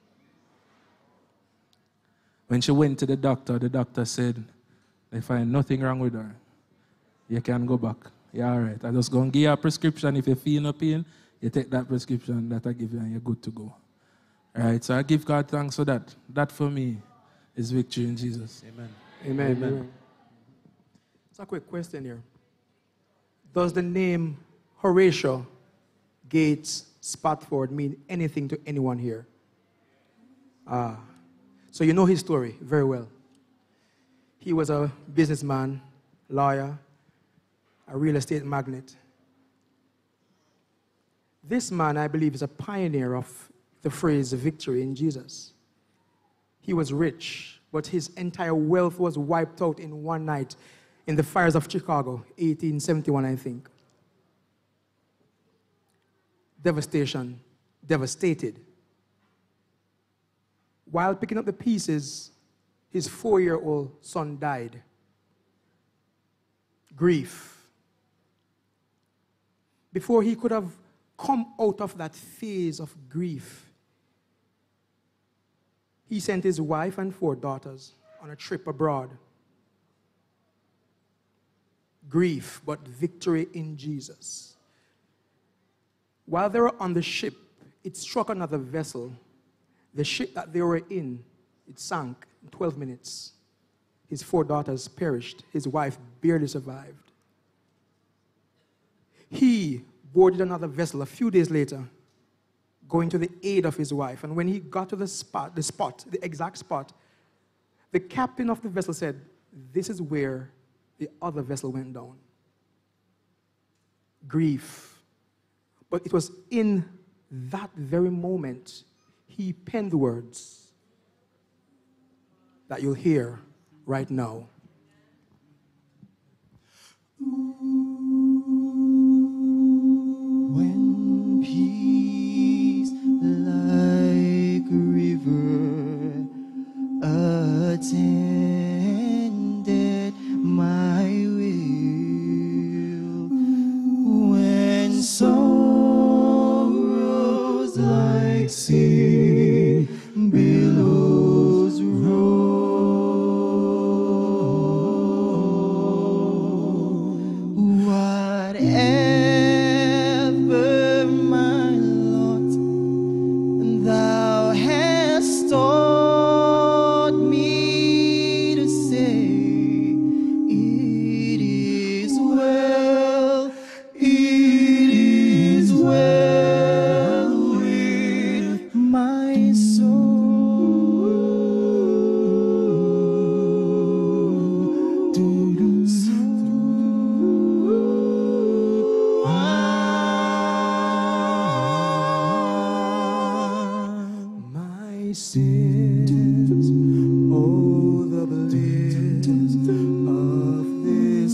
Speaker 10: When she went to the doctor, the doctor said, they find nothing wrong with her. You can go back. Yeah, all right. I just go and give you a prescription. If you feel no pain, you take that prescription that I give you and you're good to go. All right, so I give God thanks for that. That for me is victory in Jesus.
Speaker 8: Amen. Amen. Amen. Amen. It's a quick question here. Does the name Horatio Gates Spatford mean anything to anyone here? Ah, so you know his story very well. He was a businessman, lawyer, a real estate magnate. This man, I believe, is a pioneer of the phrase victory in Jesus. He was rich, but his entire wealth was wiped out in one night in the fires of Chicago, eighteen seventy-one, I think. Devastation, devastated. While picking up the pieces, his four-year-old son died. Grief. Before he could have come out of that phase of grief, he sent his wife and four daughters on a trip abroad. Grief, but victory in Jesus. While they were on the ship, it struck another vessel. The ship that they were in, it sank in twelve minutes. His four daughters perished. His wife barely survived. He boarded another vessel a few days later, going to the aid of his wife. And when he got to the spot, the spot, the exact spot, the captain of the vessel said, this is where the other vessel went down. Grief. But it was in that very moment he penned the words that you'll hear right now.
Speaker 3: bliss, oh, the bliss of this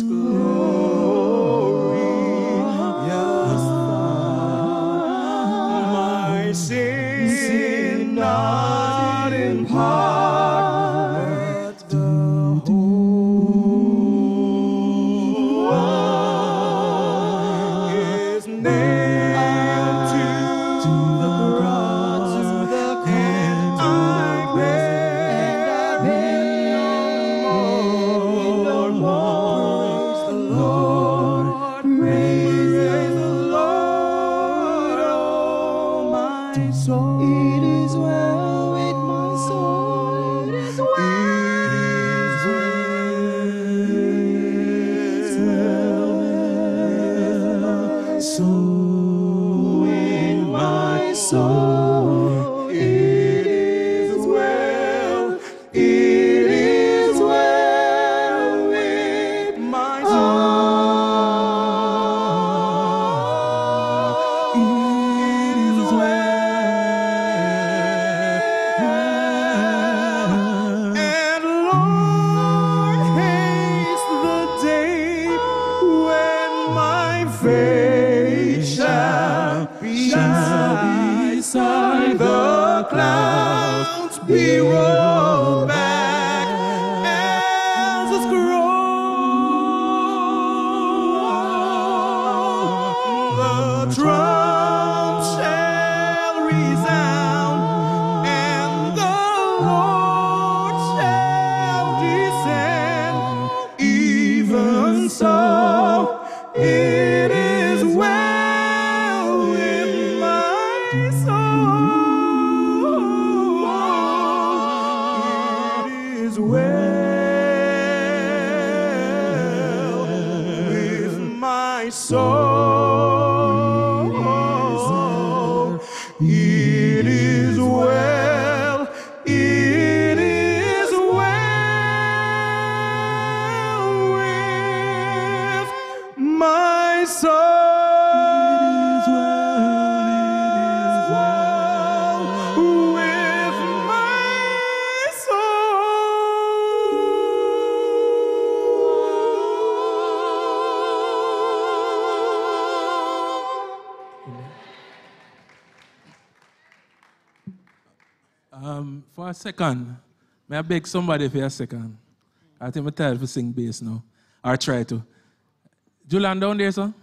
Speaker 3: glorious thought. My sin not in part, but the whole is nailed to the cross, and I bear no more. Praise the Lord, praise the Lord, oh my soul. It is well with my soul. It is well. It is well. So in my soul, it is well. It is well with my soul. It is well. And Lord, haste the day when my face shall be beside the clouds, be rolled back as a scroll. The trump shall resound, and the Lord shall descend. Even so, it is well with my soul. It is well with my soul. It is well. It is well with my soul. It is well. With my
Speaker 10: Um, for a second, may I beg somebody for a second? I think I'm tired to sing bass now. Or try to. Julian down there, son?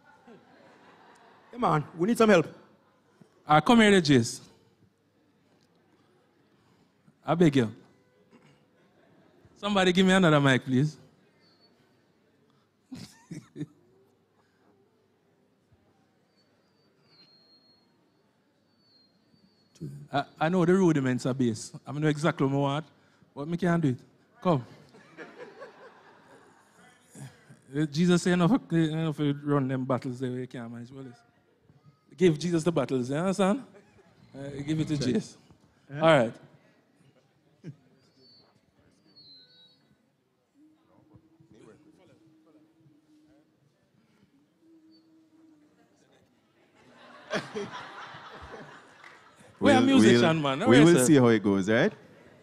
Speaker 8: Come on, we need some help.
Speaker 10: Uh, come here, Jace. I beg you. Somebody give me another mic, please. I, I know the rudiments of bass. I know exactly what I want, but I can't do it. Come. Jesus said enough, enough to run them battles there where you can't manage. Well, give Jesus the battles, you understand? Uh, give it to Jesus. All right. We're a musician,
Speaker 12: we'll,
Speaker 10: man.
Speaker 12: We will
Speaker 10: yourself.
Speaker 12: see how it goes, right?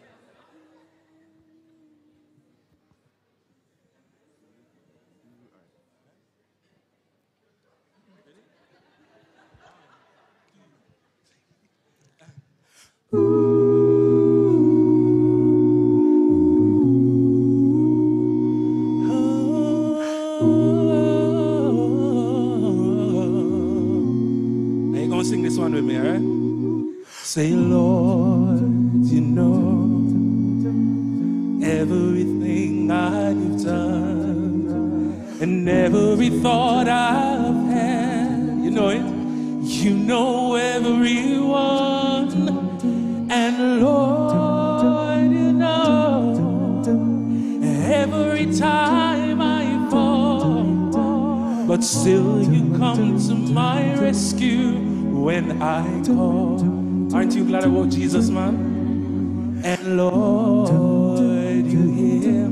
Speaker 10: Are you gonna sing this one with me, all right?
Speaker 3: Say, Lord, you know everything I've done and every thought I've had. You know it? You know everyone. And Lord, you know every time I fall. But still you come to my rescue when I call.
Speaker 10: Aren't you glad about Jesus, man?
Speaker 3: And Lord, you hear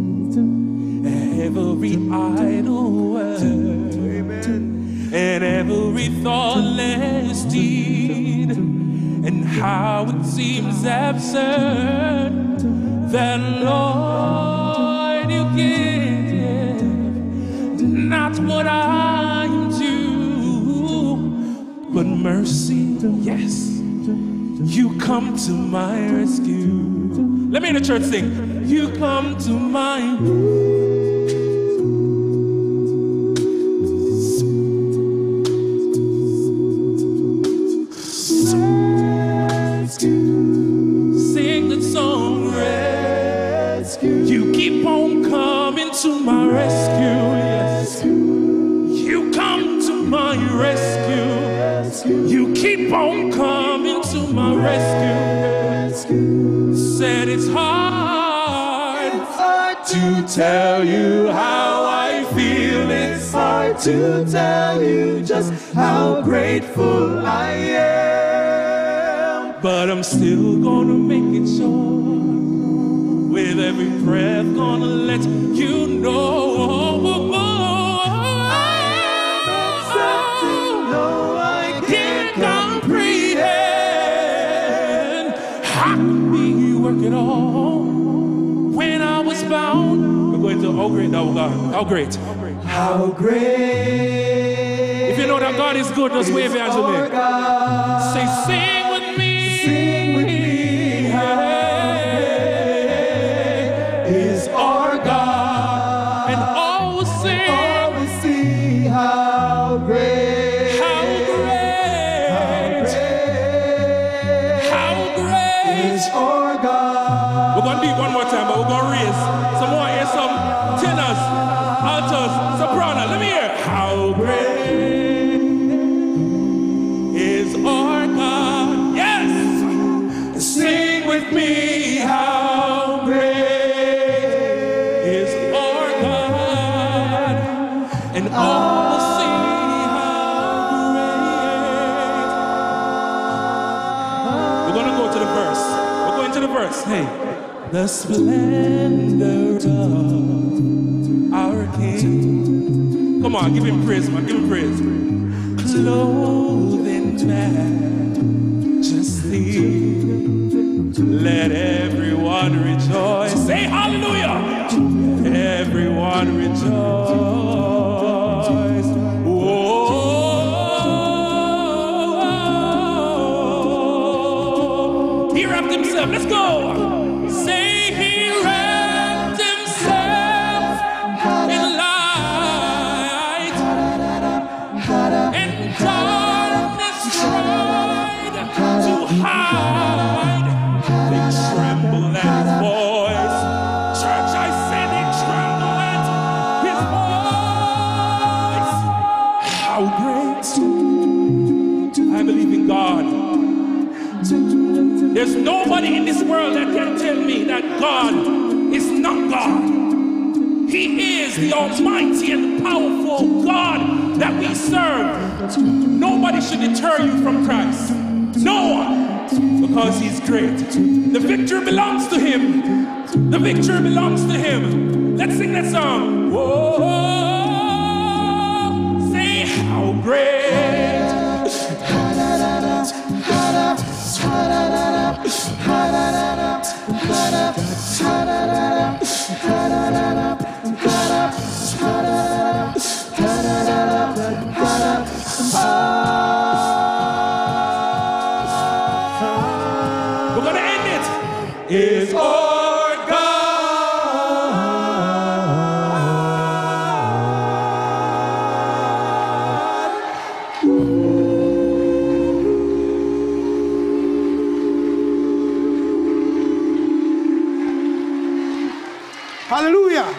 Speaker 3: every idle word and every thoughtless deed, and
Speaker 10: how it seems absurd that, Lord, you give not what I am due, but mercy, yes, you come to my rescue. Let me in the church sing. You come to my sing the song, rescue. You keep on coming to my rescue, yes. You come to my rescue. You keep on coming to my rescue. Said it's hard, it's hard to tell you how I feel. It's hard to tell you just how grateful I am. But I'm still gonna make it sure. With every breath, gonna let you know. Work it all when I was bound. We're going to how great thou God. How great. How great. If you know that God is good, just wave your hands with me. Say, sing with me. Sing with me. Hey, is our God. And all will sing. All will see how great. How great. How great. Is our God. We're going to do it one more time, but we're going to raise some more. Here's some tenors, altos, soprano. Let me hear. How great is our God. Yes. Sing with me. How great is our God. And all will see how great. We're going to go to the verse. We're going to the verse. Hey. The splendor of our King. Come on, give him praise, man, give him praise. Clothed in majesty, let everyone rejoice. Say hallelujah! Everyone rejoice. Whoa. He wrapped himself, let's go! There's nobody in this world that can tell me that God is not God. He is the almighty and powerful God that we serve. Nobody should deter you from Christ. No one. Because he's great. The victory belongs to him. The victory belongs to him. Let's sing that song. Whoa. Say how great. We're gonna end it. Is our God.
Speaker 8: Hallelujah.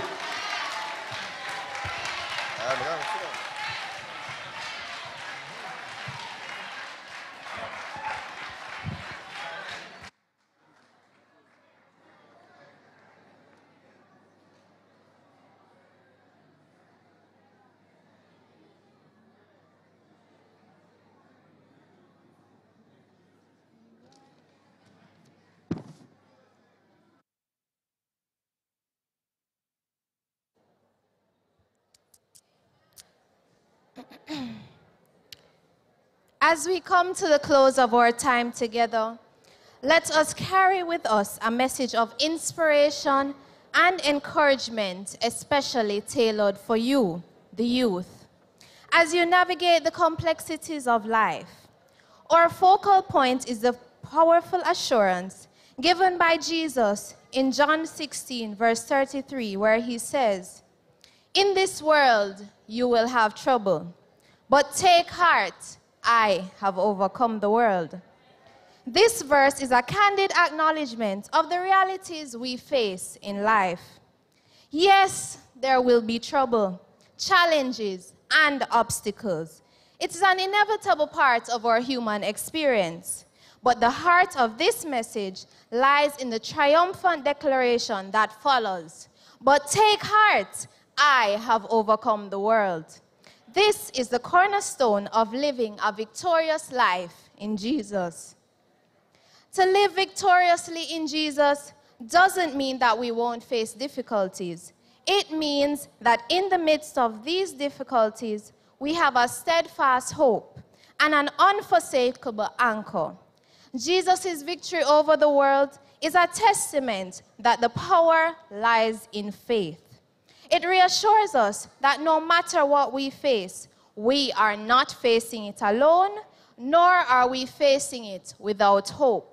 Speaker 12: As we come to the close of our time together, Let us carry with us a message of inspiration and encouragement, especially tailored for you, the youth. As you navigate the complexities of life, our focal point is the powerful assurance given by Jesus in John sixteen, verse thirty-three, where he says, "In this world you will have trouble, but take heart, I have overcome the world." This verse is a candid acknowledgement of the realities we face in life. Yes, there will be trouble, challenges, and obstacles. It is an inevitable part of our human experience. But the heart of this message lies in the triumphant declaration that follows. "But take heart, I have overcome the world." This is the cornerstone of living a victorious life in Jesus. To live victoriously in Jesus doesn't mean that we won't face difficulties. It means that in the midst of these difficulties, we have a steadfast hope and an unforsakeable anchor. Jesus' victory over the world is a testament that the power lies in faith. It reassures us that no matter what we face, we are not facing it alone, nor are we facing it without hope.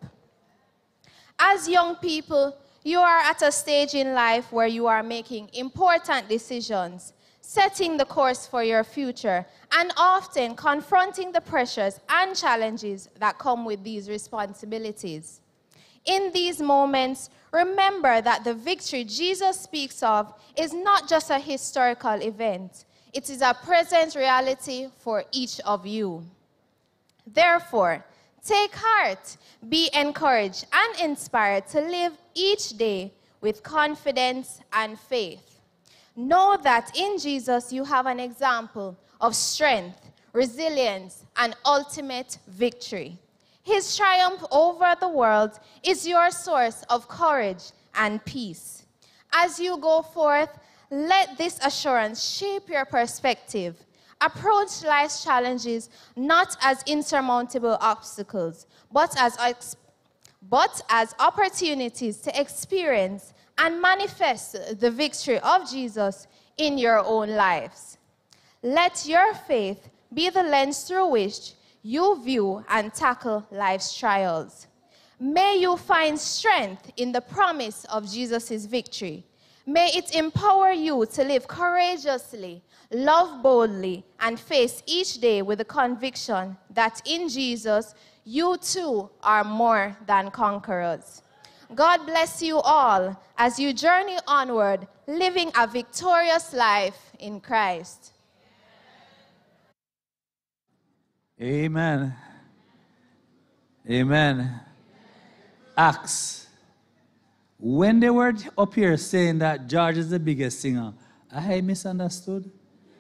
Speaker 12: As young people, you are at a stage in life where you are making important decisions, setting the course for your future, and often confronting the pressures and challenges that come with these responsibilities. In these moments, remember that the victory Jesus speaks of is not just a historical event. It is a present reality for each of you. Therefore, take heart, be encouraged and inspired to live each day with confidence and faith. Know that in Jesus you have an example of strength, resilience, and ultimate victory. His triumph over the world is your source of courage and peace. As you go forth, let this assurance shape your perspective. Approach life's challenges not as insurmountable obstacles, but as, but as opportunities to experience and manifest the victory of Jesus in your own lives. Let your faith be the lens through which you view and tackle life's trials. May you find strength in the promise of Jesus' victory. May it empower you to live courageously, love boldly, and face each day with the conviction that in Jesus, you too are more than conquerors. God bless you all as you journey onward, living a victorious life in Christ.
Speaker 1: Amen. Amen. Acts. When they were up here saying that George is the biggest singer, I misunderstood.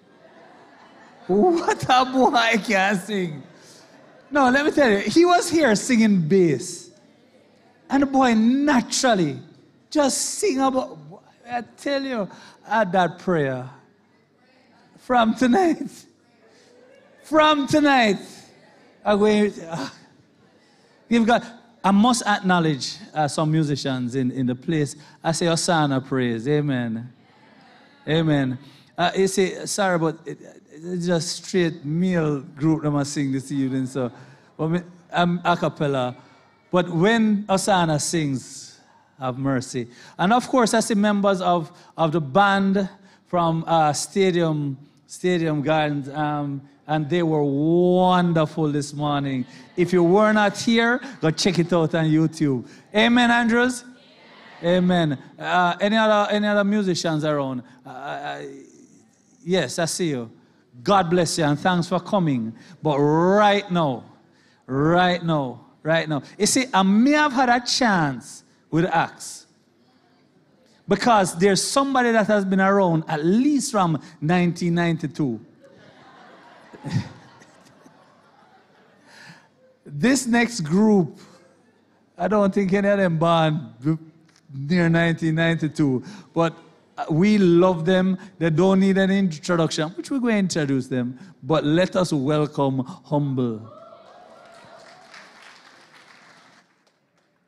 Speaker 1: What a boy can sing. No, let me tell you, he was here singing bass. And the boy naturally just sing about, I tell you, at that prayer. From tonight. From tonight. I'm going to, uh, give God. I must acknowledge uh, some musicians in, in the place. I say Hosanna praise. Amen. Amen. Uh, you say, sorry, but it, it's just straight male group that must sing this evening. So well, I'm a cappella. But when Hosanna sings, have mercy. And of course, I see members of, of the band from uh, Stadium, Stadium Gardens. Um, And they were wonderful this morning. If you were not here, go check it out on YouTube. Amen, Andrews? Amen. Uh, any other any other musicians around? Uh, uh, yes, I see you. God bless you and thanks for coming. But right now, right now, right now. You see, I may have had a chance with Acts. Because there's somebody that has been around at least from nineteen ninety-two. This next group, I don't think any of them born near nineteen ninety-two, but we love them. They don't need an introduction, which we're going to introduce them, but let us welcome Humble.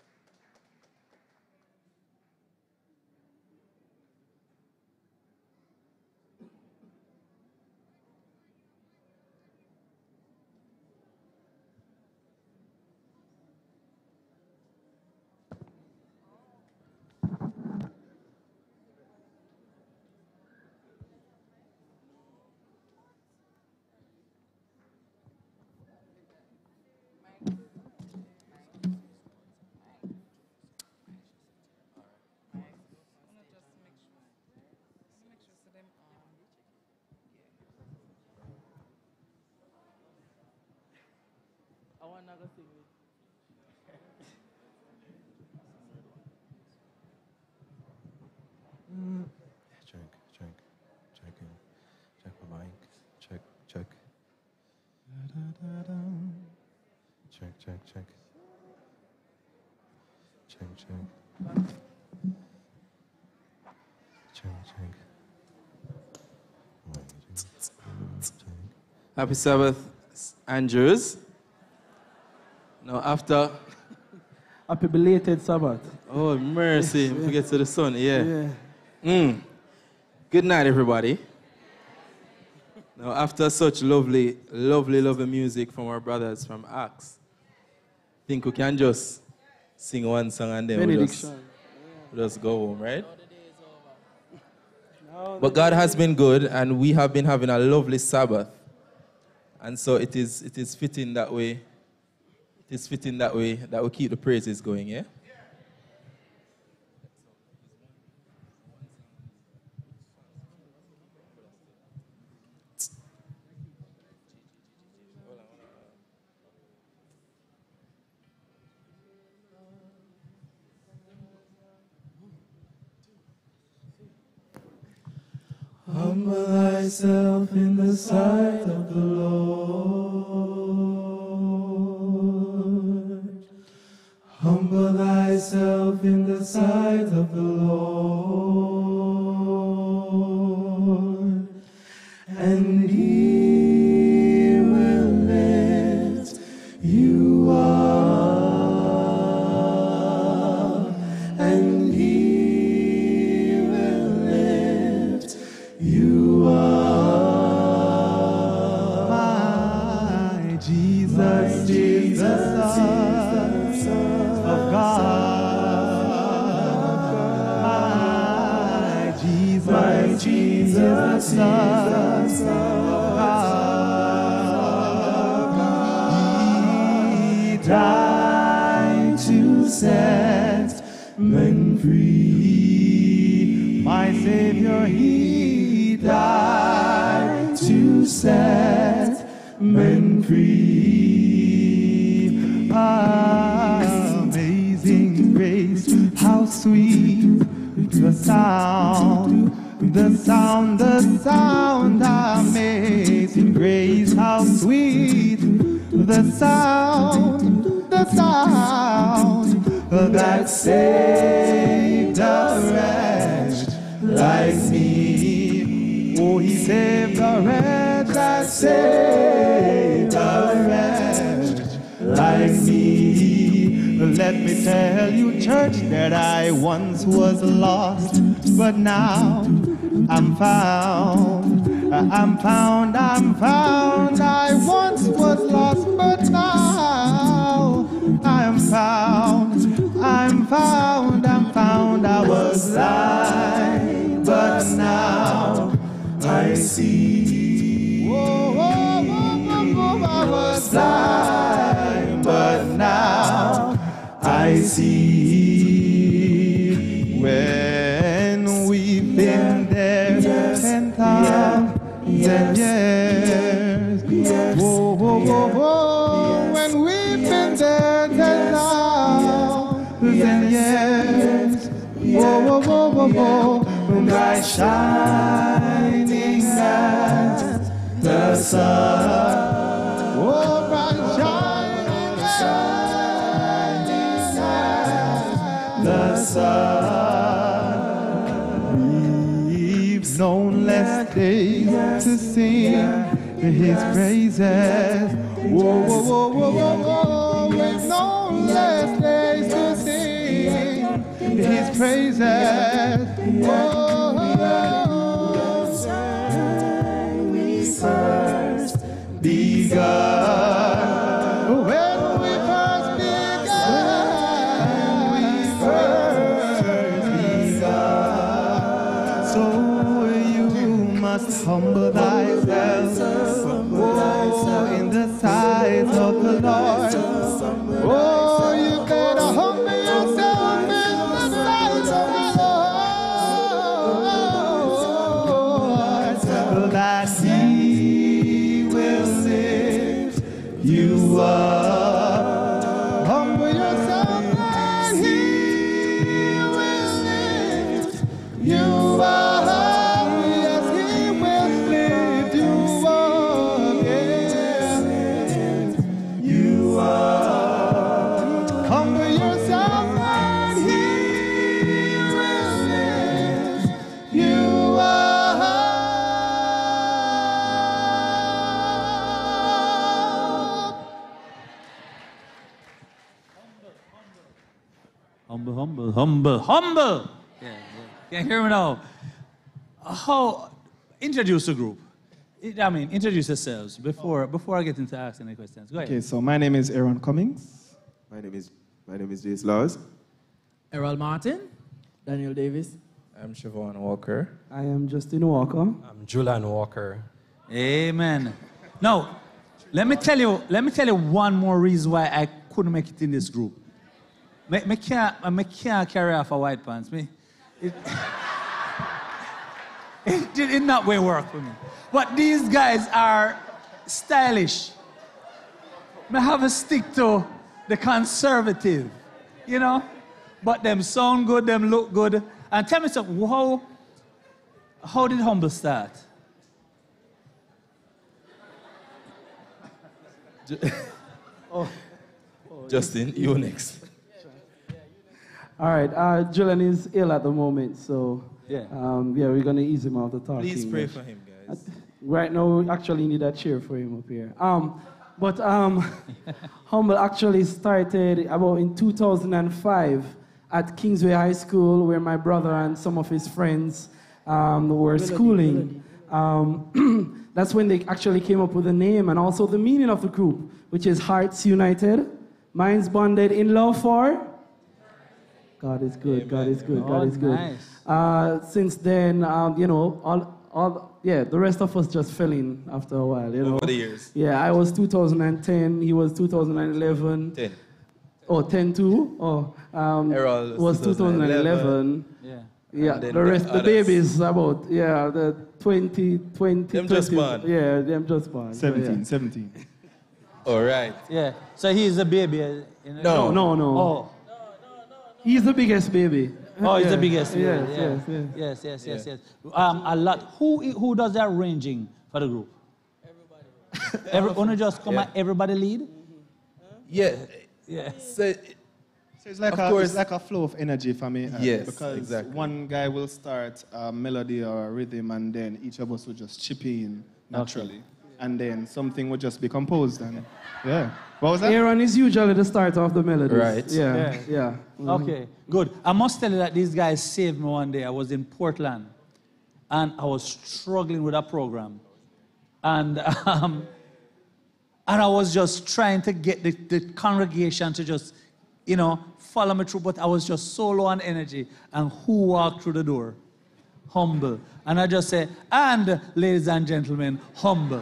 Speaker 13: Mm. Check, check, checking, check my mic, check, check. Da, da, da, da. Check, check, check. Check, check. Check, check.
Speaker 10: Happy Sabbath, Andrews. Now after...
Speaker 14: Happy belated Sabbath.
Speaker 10: Oh, mercy.
Speaker 14: Yes, yeah.
Speaker 10: Forget to the sun, yeah.
Speaker 14: Yeah.
Speaker 10: Mm. Good night, everybody. Now, after such lovely, lovely, lovely music from our brothers from Acts, I think we can just sing one song and then we just, we'll just go home, right? But God has been good, and we have been having a lovely Sabbath. And so it is, it is fitting that way, it is fitting that way that we keep the praises going, yeah?
Speaker 3: Humble thyself in the sight of the Lord. Humble thyself in the sight of the Lord. And he will lift you up. And he will lift you are my Jesus, Jesus, Jesus of God. My Jesus, my Jesus, Jesus of God. He died to set men free. My Savior, He died to set men free. Amazing grace, how sweet the sound, the sound, the sound. Amazing grace, how sweet the sound, the sound that saved a wretch like me. Oh, he saved a wretch that saved a wretch like me. Let me tell you, church, that I once was lost, but now I'm found. I'm found, I'm found. I once was lost, but now I am found. I'm found, I'm found. I was blind, but now I see. Whoa, whoa, whoa, whoa, whoa. I was blind, but now I see. When we've been there ten thousand years. Whoa, whoa, whoa, whoa. When we've been there ten thousand years. Whoa, whoa, whoa, whoa, whoa. Bright shining as the sun. Oh, bright shining as the sun. We've known less days to sing His praises. Whoa, whoa, whoa, whoa, whoa, whoa. We've known less days to sing His praises. Whoa. We first begun. When we first begun, we first begun. So you must humble thyself, oh, in the sight of the Lord. Oh, you better humble yourself in the sight of the Lord, that He will lift you up.
Speaker 1: humble, humble. Yeah, yeah. Can you hear me now? How, introduce the group. I mean, introduce yourselves before, before I get into asking any questions. Go ahead.
Speaker 15: Okay, so my name is Aaron Cummings.
Speaker 5: My name is, my name is Jace Laws.
Speaker 14: Errol Martin.
Speaker 16: Daniel Davis.
Speaker 13: I'm Siobhan Walker.
Speaker 14: I am Justin Walker.
Speaker 13: I'm Julian Walker.
Speaker 1: Amen. Now, let me tell you, let me tell you one more reason why I couldn't make it in this group. Me, me can't, me can't carry off a white pants. Me, it, it did not way work for me. But these guys are stylish. Me have to stick to the conservative, you know? But them sound good, them look good. And tell me something, how, how did Humble start?
Speaker 13: oh. Justin, you next.
Speaker 14: All right, uh, Julian is ill at the moment, so
Speaker 1: yeah,
Speaker 14: um, yeah, we're gonna ease him out the talking.
Speaker 13: Please pray for him, guys.
Speaker 14: Right now, we actually need a chair for him up here. Um, but um, Humble actually started about in two thousand five at Kingsway High School, where my brother and some of his friends um, were schooling. Um, that's when they actually came up with the name and also the meaning of the group, which is Hearts United, Minds Bonded in Love for. God is good, God is good, God is good.
Speaker 1: Nice.
Speaker 14: Uh, since then, um, you know, all, all, yeah, the rest of us just fell in after a while, you know.
Speaker 13: Over the years.
Speaker 14: Yeah, I was two thousand ten, he was two thousand eleven.
Speaker 13: ten.
Speaker 14: Oh, ten too? Oh, um,
Speaker 13: Errol
Speaker 14: was two thousand eleven.
Speaker 1: Yeah.
Speaker 14: Yeah,
Speaker 13: And then
Speaker 14: the rest,
Speaker 13: the
Speaker 14: the,
Speaker 13: others.
Speaker 14: babies about, yeah, the twenty, twenty,
Speaker 13: Them just born.
Speaker 14: Yeah, them just born. so,
Speaker 15: seventeen,
Speaker 14: yeah.
Speaker 15: seventeen.
Speaker 13: All right.
Speaker 1: Yeah. So he's a baby. uh, in a-
Speaker 14: No, no, no.
Speaker 1: Oh.
Speaker 14: He's the biggest baby.
Speaker 1: Oh, he's
Speaker 14: Yeah.
Speaker 1: the biggest. baby.
Speaker 14: Yes,
Speaker 1: yeah.
Speaker 14: yes, yes.
Speaker 1: yes, yes, yes, yes. Um, a lot. Who who does the arranging for the group? Everybody. Everyone just come
Speaker 13: Yeah.
Speaker 1: and everybody lead.
Speaker 13: Yeah.
Speaker 1: Yeah.
Speaker 13: So,
Speaker 15: So it's like,
Speaker 13: Of
Speaker 15: a,
Speaker 13: course.
Speaker 15: it's like a flow of energy for me. uh,
Speaker 13: Yes,
Speaker 15: because
Speaker 13: exactly.
Speaker 15: one guy will start a melody or a rhythm, and then each of us will just chip in naturally. And then something will just be composed. And yeah. What was that?
Speaker 14: Aaron is usually the starter of the melodies.
Speaker 13: Right.
Speaker 14: Yeah,
Speaker 1: Yeah.
Speaker 14: yeah. Mhm.
Speaker 1: Okay, good. I must tell you that these guys saved me one day. I was in Portland, and I was struggling with a program. And, um, and I was just trying to get the, the congregation to just, you know, follow me through, but I was just so low on energy. And who walked through the door? Humble. And I just say, and ladies and gentlemen, Humble.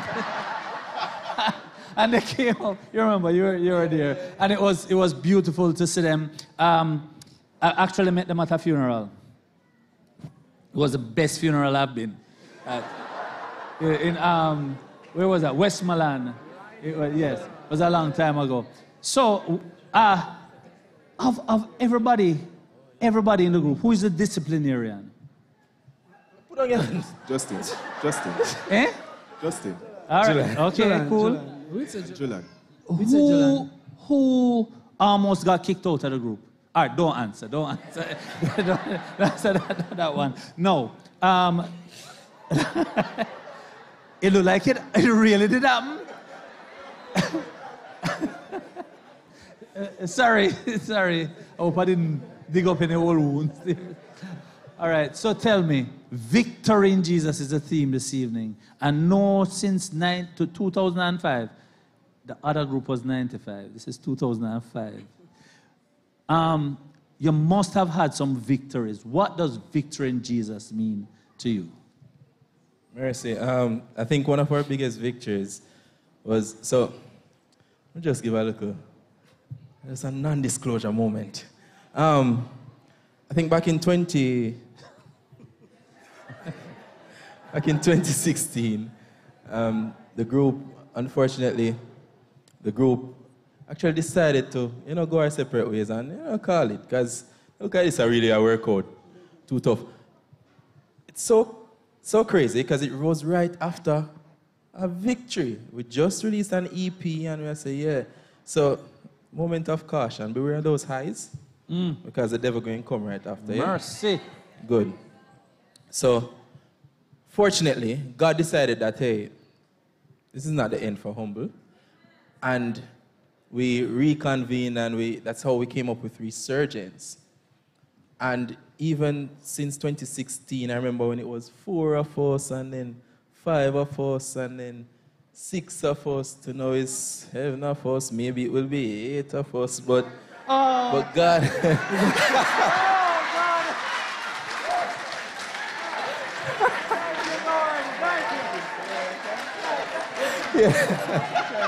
Speaker 1: And they came up. You remember, you were, you were there. And it was, it was beautiful to see them. Um, I actually met them at a funeral. It was the best funeral I've been at. In, um, where was that? Westmoreland. It was, yes, it was a long time ago. So, uh, of, of everybody, everybody in the group, who is the disciplinarian?
Speaker 13: put on your hands.
Speaker 5: Justin. Justin.
Speaker 1: Eh?
Speaker 5: Justin.
Speaker 1: All right.
Speaker 13: Julian.
Speaker 1: Okay,
Speaker 14: Julian,
Speaker 1: cool.
Speaker 14: Julian. Who said
Speaker 5: Julian.
Speaker 1: Who, who almost got kicked out of the group? All right, don't answer. Don't answer. Don't answer that, that one. No. Um, it looked like it, it really did happen. Uh, sorry, sorry. I hope I didn't dig up any old wounds. All right, so tell me, victory in Jesus is the theme this evening. And no, since nine to two thousand five, the other group was ninety-five. This is two thousand five. Um, you must have had some victories. What does victory in Jesus mean to you?
Speaker 13: Mercy. Um, I think one of our biggest victories was, so, let me just give a little, there's a non-disclosure moment. Um, I think back in twenty, back in twenty sixteen, um, the group, unfortunately, the group actually decided to, you know, go our separate ways and, you know, call it, because look at this, I really a workout, too tough. It's so So crazy, because it was right after a victory. We just released an E P and we say, yeah. So, moment of caution. Beware of those highs,
Speaker 1: Mm.
Speaker 13: because the devil going to come right after. Yeah?
Speaker 1: Mercy.
Speaker 13: Good. So, fortunately, God decided that, hey, this is not the end for Humble. And we reconvened and we, that's how we came up with Resurgence. And even since twenty sixteen, I remember when it was four of us, and then five of us, and then six of us, to know it's seven of us, maybe it will be eight of us, but,
Speaker 3: Oh.
Speaker 13: but God. Yeah.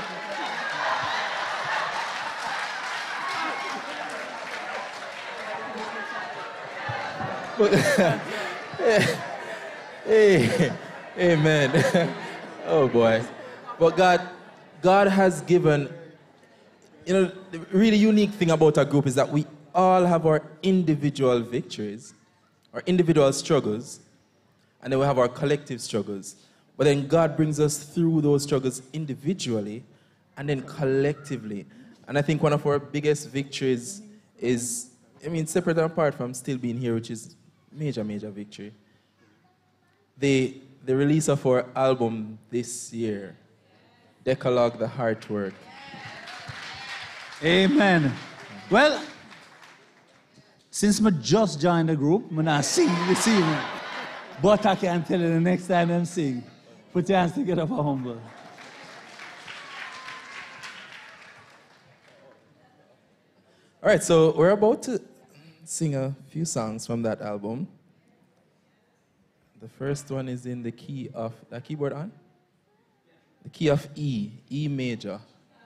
Speaker 13: But, hey, amen. Oh boy. But God, God has given, you know, the really unique thing about our group is that we all have our individual victories, our individual struggles, and then we have our collective struggles. But then God brings us through those struggles individually and then collectively. And I think one of our biggest victories is, I mean, separate and apart from still being here, which is major, major victory. The, the release of our album this year, Decalogue, the Heart Work.
Speaker 1: Amen. Well, since I just joined the group, I'm not sing this evening. But I can tell you the next time I'm sing. Put your hands together for Humble.
Speaker 13: All right, so we're about to sing a few songs from that album. The first one is in the key of, that keyboard on? The key of E, E major.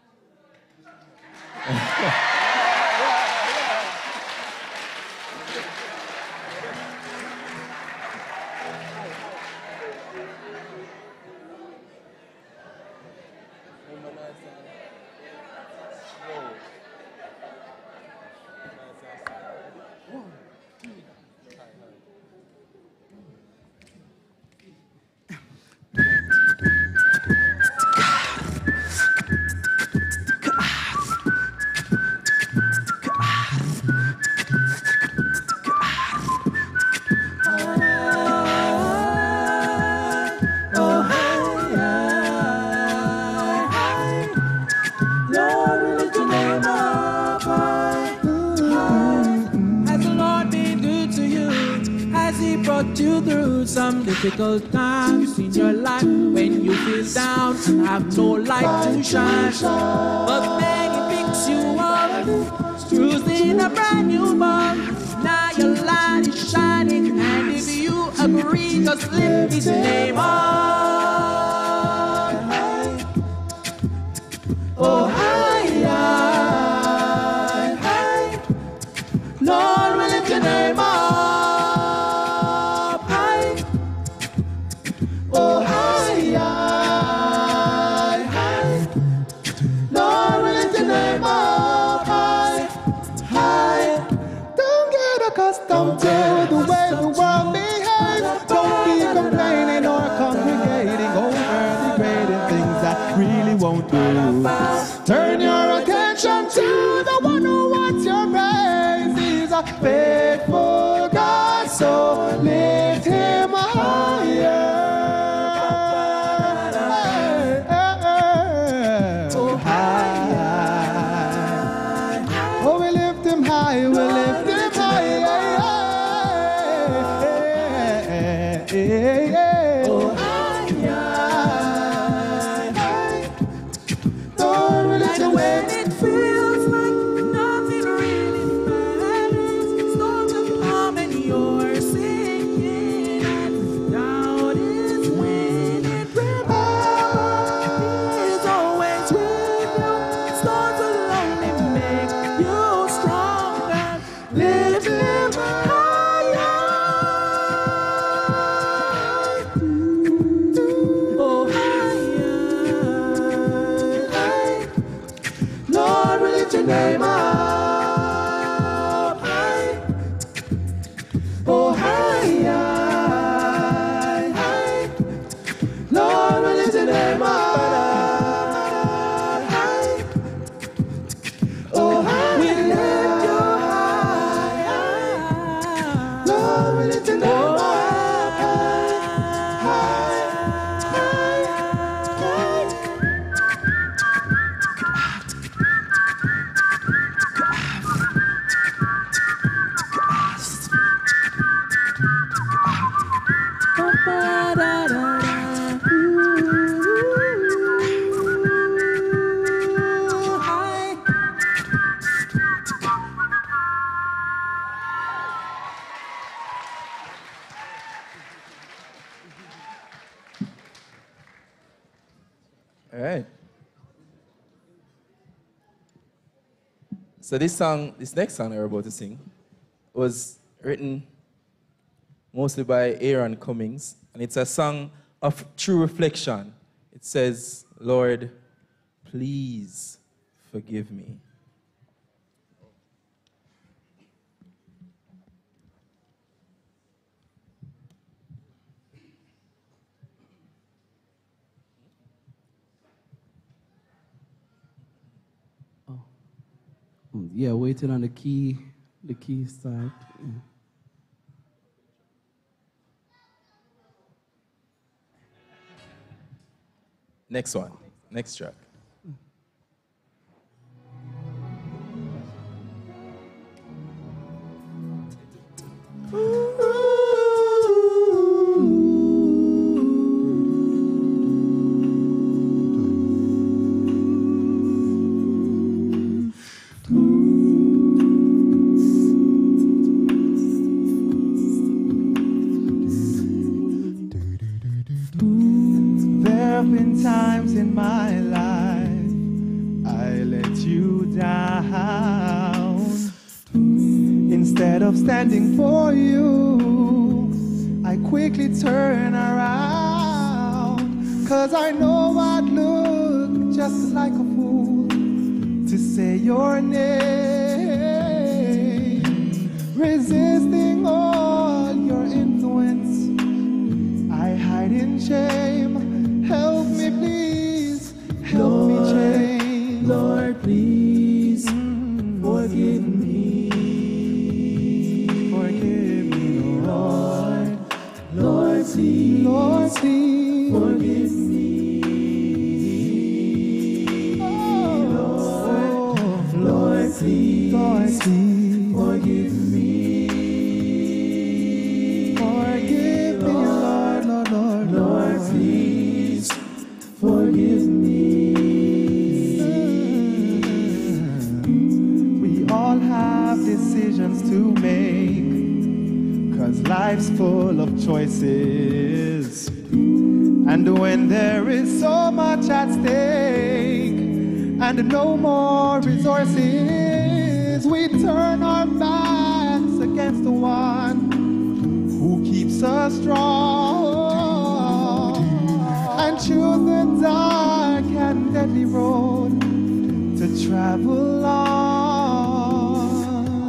Speaker 3: Difficult times in your life when you feel down and have no light to shine. But then he picks you up, screws in a brand new bulb. Now your light is shining, and if you agree, just lift his name up. Oh, hi, hi, hi. Lord, we lift your name up. Oh, hi, hi, hi. Lord, we lift your name up. Hi, hi. Don't get accustomed to the way the world behaves. Don't be complaining or congregating over degrading things that really won't do. Turn your attention to the one who wants your praise. He's a faithful God, so lift him higher. We lift him high. Oh, high, high. Lord, we lift him when it feels like nothing really matters. Storms have come and you're singing, and doubt is winning. Remember, he's always with you. Storms will only make you strong. Lift him higher. Oh, higher. Lord, we lift your name up. High. Oh, higher. Lord, we lift your name up. High. Oh, high. We lift you high. Lord, we lift your name up. High.
Speaker 13: All right. So this song, this next song that we're about to sing, was written mostly by Aaron Cummings, and it's a song of true reflection. It says, Lord, please forgive me.
Speaker 14: Yeah, waiting on the key, the key start. Yeah.
Speaker 13: Next one, next track.
Speaker 3: There have been times in my life I let you down. Instead of standing for you, I quickly turn around. Cause I know I'd look just like a fool to say your name, resisting all your influence. I hide in shame. Help me, please. Help Lord, me change.
Speaker 4: Lord, please forgive me.
Speaker 3: Forgive me,
Speaker 4: Lord. Lord, please.
Speaker 3: Lord, please
Speaker 4: forgive me.
Speaker 3: Oh,
Speaker 4: Lord, Lord, please.
Speaker 3: Lord, please
Speaker 4: forgive me.
Speaker 3: Forgive me, Lord, Lord, Lord,
Speaker 4: Lord, please forgive me.
Speaker 3: We all have decisions to make, cause life's full of choices. And when there is so much at stake and no more resources, we turn our backs against the one who keeps us strong and choose the dark and deadly road to travel on.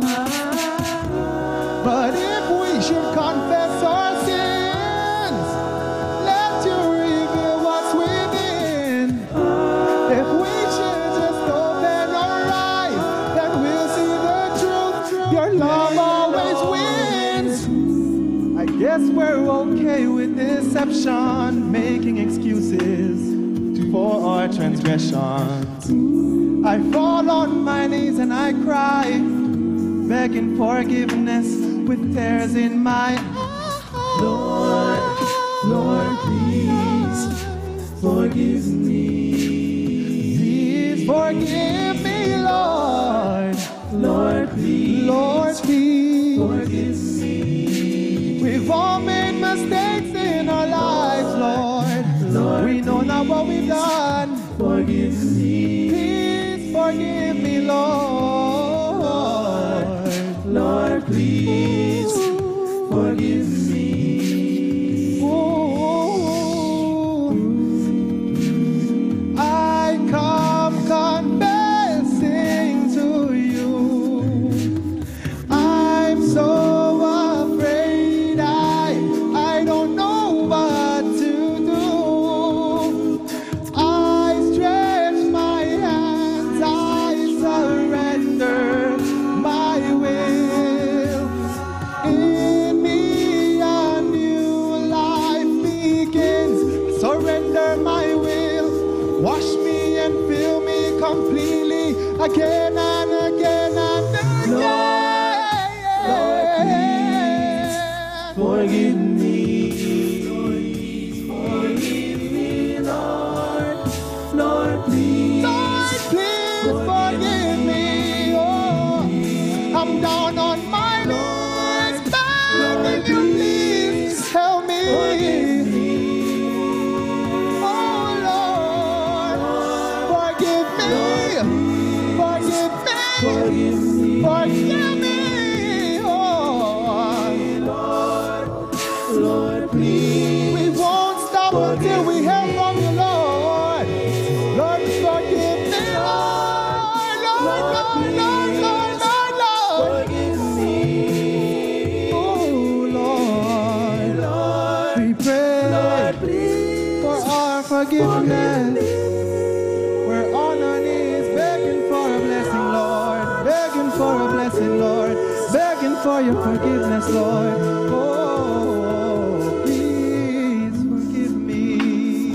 Speaker 3: But if we should confess our sins, let you reveal what's within. If we should just open our eyes, then we'll see the truth. Your love always wins. I guess we're okay with deception, making excuses for our transgressions. I fall on my knees and I cry, begging forgiveness with tears in my eyes.
Speaker 4: Lord, Lord, please forgive me.
Speaker 3: Please forgive me, Lord.
Speaker 4: Lord, please.
Speaker 3: Lord, please
Speaker 4: forgive me.
Speaker 3: We've all made mistakes in our lives, Lord.
Speaker 4: Lord,
Speaker 3: we know not what we've done.
Speaker 4: Forgive me.
Speaker 3: Please forgive me, Lord.
Speaker 4: Lord, please forgive me.
Speaker 3: Ooh, I come confessing to you. I'm so afraid I, I don't know what to do. I stretch my hands, I surrender my will. In me a new life begins. Surrender my will. Wash me and fill me completely again and again and again.
Speaker 4: Lord, please forgive me. Forgive me, Lord. Lord, please.
Speaker 3: Lord, please forgive me. Oh, I'm down on my knees, begging you, please help me. Oh, Lord,
Speaker 15: forgiveness. We're on our knees begging for a blessing, Lord. Begging for a blessing, Lord. Begging for your forgiveness, Lord. Oh, please forgive me.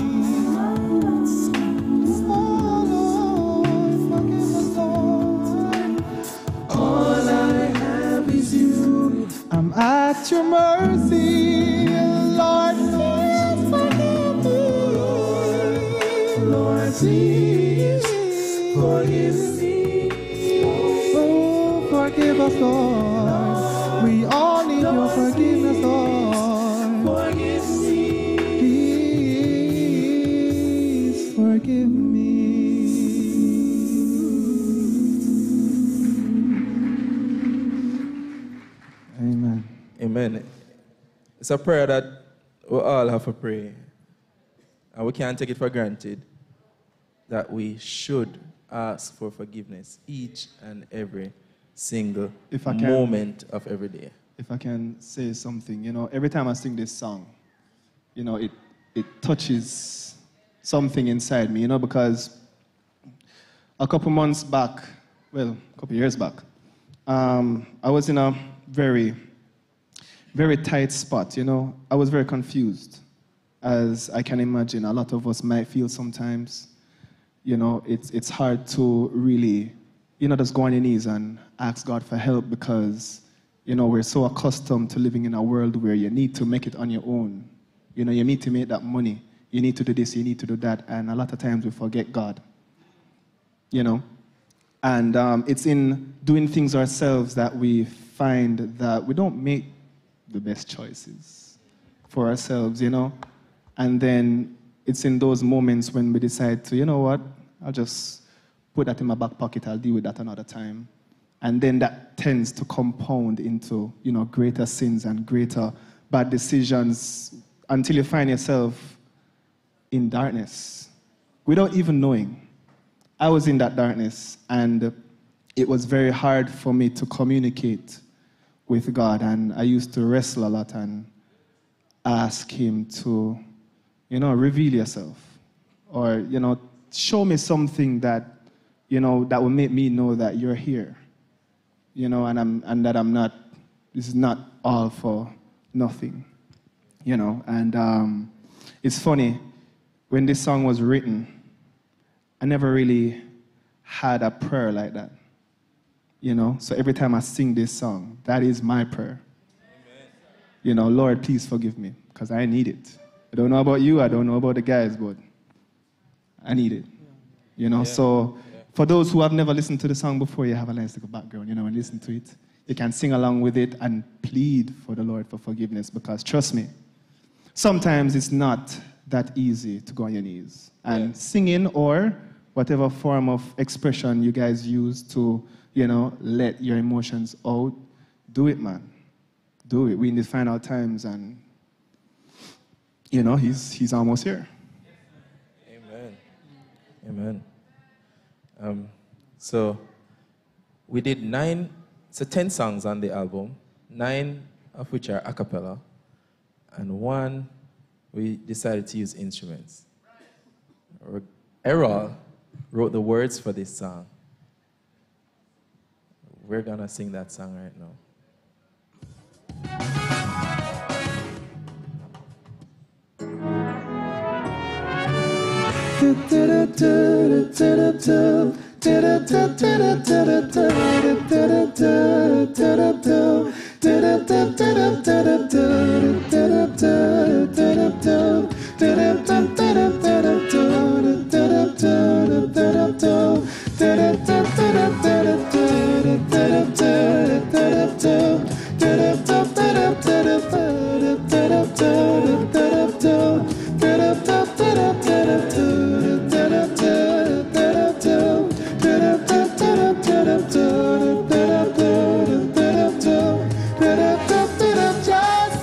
Speaker 15: Oh, Lord, forgive us, Lord. All I have is you. I'm at your mercy, Lord. Please forgive me. Lord, please forgive me. Oh, forgive us, Lord. We all need your forgiveness, Lord. Forgive me. Please forgive me. Amen.
Speaker 13: Amen. It's a prayer that we all have to pray. And we can't take it for granted that we should ask for forgiveness each and every single
Speaker 15: If I can-
Speaker 13: moment of every day.
Speaker 15: If I can say something, you know, every time I sing this song, you know, it, it touches something inside me, you know, because a couple months back, well, a couple years back, um, I was in a very, very tight spot, you know. I was very confused, as I can imagine a lot of us might feel sometimes. You know, it's, it's hard to really, you know, just go on your knees and ask God for help because, you know, we're so accustomed to living in a world where you need to make it on your own. You know, you need to make that money. You need to do this, you need to do that. And a lot of times we forget God, you know. And um, it's in doing things ourselves that we find that we don't make the best choices for ourselves, you know. And then it's in those moments when we decide to, you know what, I'll just put that in my back pocket, I'll deal with that another time. And then that tends to compound into, you know, greater sins and greater bad decisions until you find yourself in darkness without even knowing. I was in that darkness, and it was very hard for me to communicate with God, and I used to wrestle a lot and ask him to, you know, reveal yourself, or, you know, show me something that, you know, that will make me know that you're here, you know, and I'm and that I'm not, this is not all for nothing, you know. And um, it's funny, when this song was written, I never really had a prayer like that, you know. So every time I sing this song, that is my prayer. Amen. You know, Lord, please forgive me, because I need it. I don't know about you, I don't know about the guys, but I need it. You know, yeah. So yeah. For those who have never listened to the song before, you have a nice little background, you know, and listen to it. You can sing along with it and plead for the Lord for forgiveness, because trust me, sometimes it's not that easy to go on your knees. And yeah. Singing or whatever form of expression you guys use to, you know, let your emotions out, do it, man. Do it. We're in the final times, and you know, he's, he's almost here.
Speaker 13: Amen. Amen. Um, so we did nine, so ten songs on the album, nine of which are a cappella, and one we decided to use instruments. Errol wrote the words for this song. We're gonna sing that song right now.
Speaker 3: Just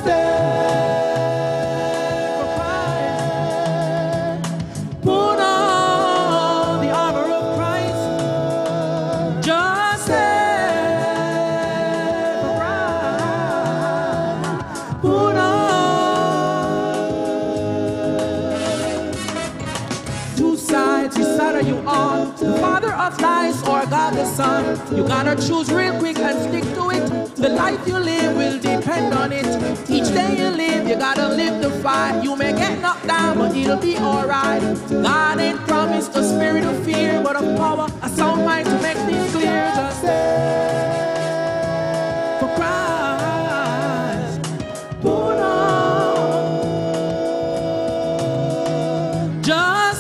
Speaker 16: are God the Son. You gotta choose real quick and stick to it. The life you live will depend on it. Each day you live, you gotta live the fight. You may get knocked down, but it'll be alright. God ain't promised a spirit of fear, but of power, a sound mind to make things clear. Just stand for Christ. Put on. Just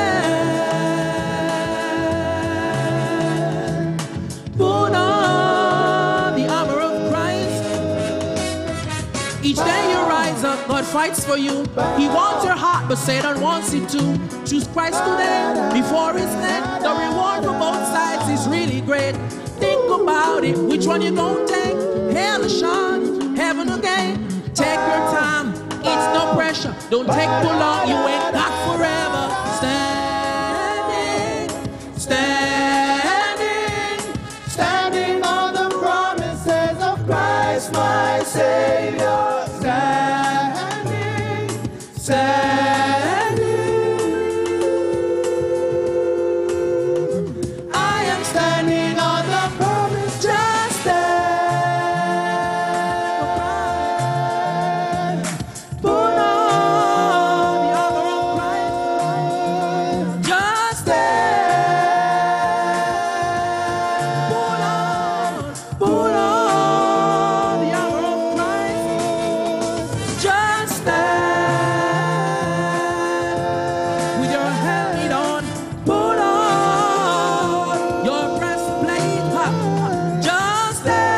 Speaker 16: stand. Put on the armor of Christ. Each day you rise up, God fights for you. He wants your heart, but Satan wants it too. Choose Christ today before it's late. The reward for both sides is really great. Think about it, which one you gonna take? Hell or shine, heaven or gain? Take your time, it's no pressure. Don't take too long, you ain't got forever. Standing, standing,
Speaker 3: Standing on the promises of Christ, my Savior. Standing, standing. I am standing on the promise. Just stand. Put on the armor of Christ. Just stand. Put on, put on the armor of Christ. Just stand with your helmet on. Put on your breastplate. Ha. Just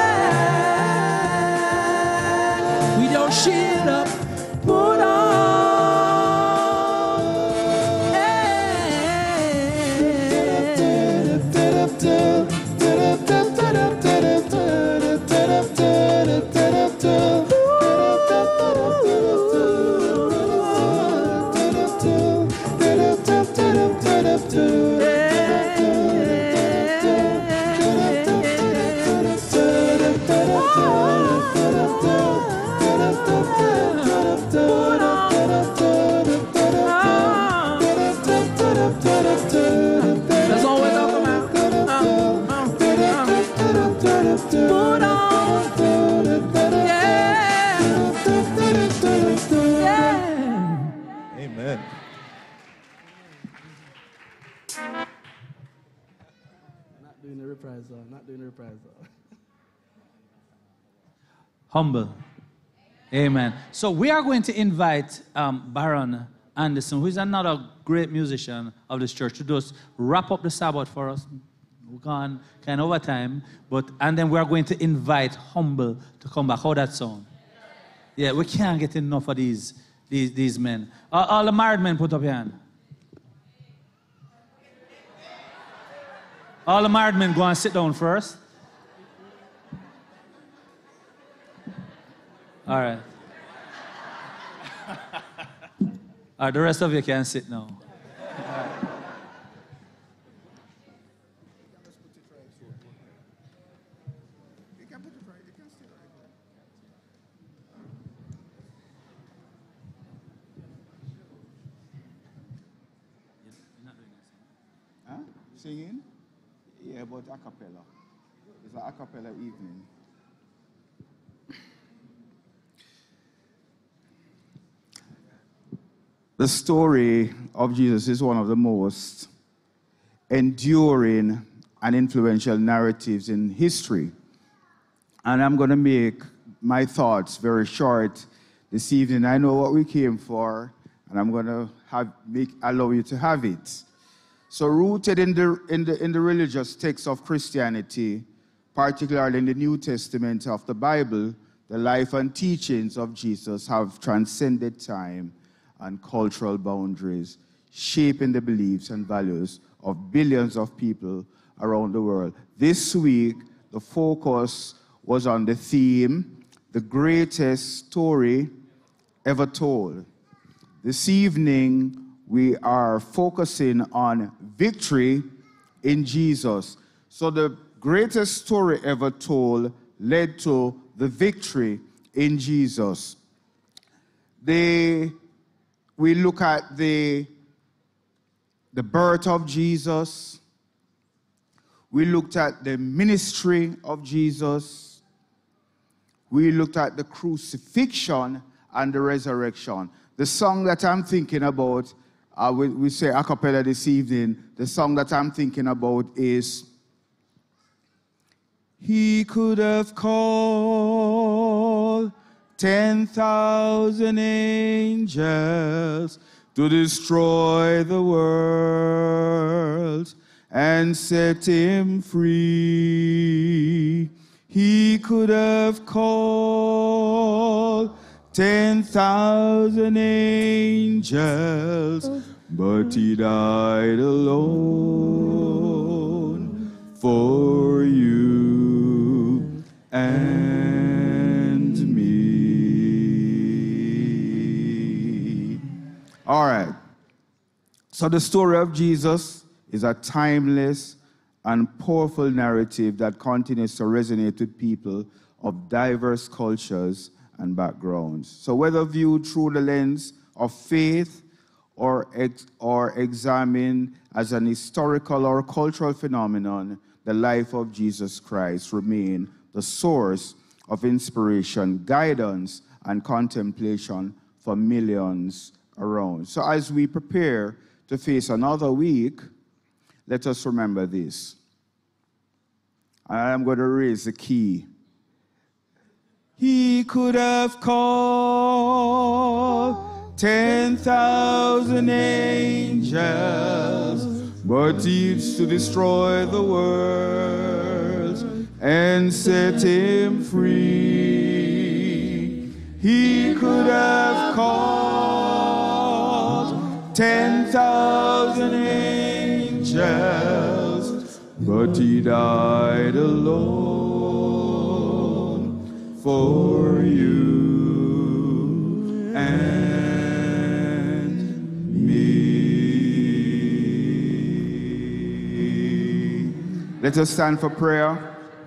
Speaker 3: stand with your shield up. Put on. There's always a command. Put on. Yeah. Yeah.
Speaker 13: Amen.
Speaker 14: Not doing the reprise though. Not doing the reprise though.
Speaker 1: Humble. Amen. So we are going to invite um, Baron Anderson, who is another great musician of this church, to just wrap up the Sabbath for us. We're gone kind of over time, but and then we are going to invite Humble to come back. How that sound? Yeah, we can't get enough of these these these men. All, all the married men, put up your hand. All the married men, go and sit down first. All right. All right, the rest of you can sit now.
Speaker 5: Huh? Singing? Yeah, but a cappella. It's an a cappella evening. The story of Jesus is one of the most enduring and influential narratives in history. And I'm going to make my thoughts very short this evening. I know what we came for, and I'm going to have, make, allow you to have it. So rooted in the, in, the, in the religious texts of Christianity, particularly in the New Testament of the Bible, the life and teachings of Jesus have transcended time and cultural boundaries, shaping the beliefs and values of billions of people around the world. This week, the focus was on the theme, the greatest story ever told. This evening, we are focusing on victory in Jesus. So the greatest story ever told led to the victory in Jesus. The We look at the, the birth of Jesus. We looked at the ministry of Jesus. We looked at the crucifixion and the resurrection. The song that I'm thinking about, uh, we, we say a cappella this evening, the song that I'm thinking about is, He could have called ten thousand angels to destroy the world and set him free. He could have called ten thousand angels, but he died alone for you and me. All right. So the story of Jesus is a timeless and powerful narrative that continues to resonate with people of diverse cultures and backgrounds. So whether viewed through the lens of faith or, ex or examined as an historical or cultural phenomenon, the life of Jesus Christ remains the source of inspiration, guidance, and contemplation for millions around. So as we prepare to face another week, let us remember this. I'm going to raise the key. He could have called ten thousand angels, but it's to destroy the world and set him free. He could have called ten thousand angels, but he died alone for you and me. Let us stand for prayer.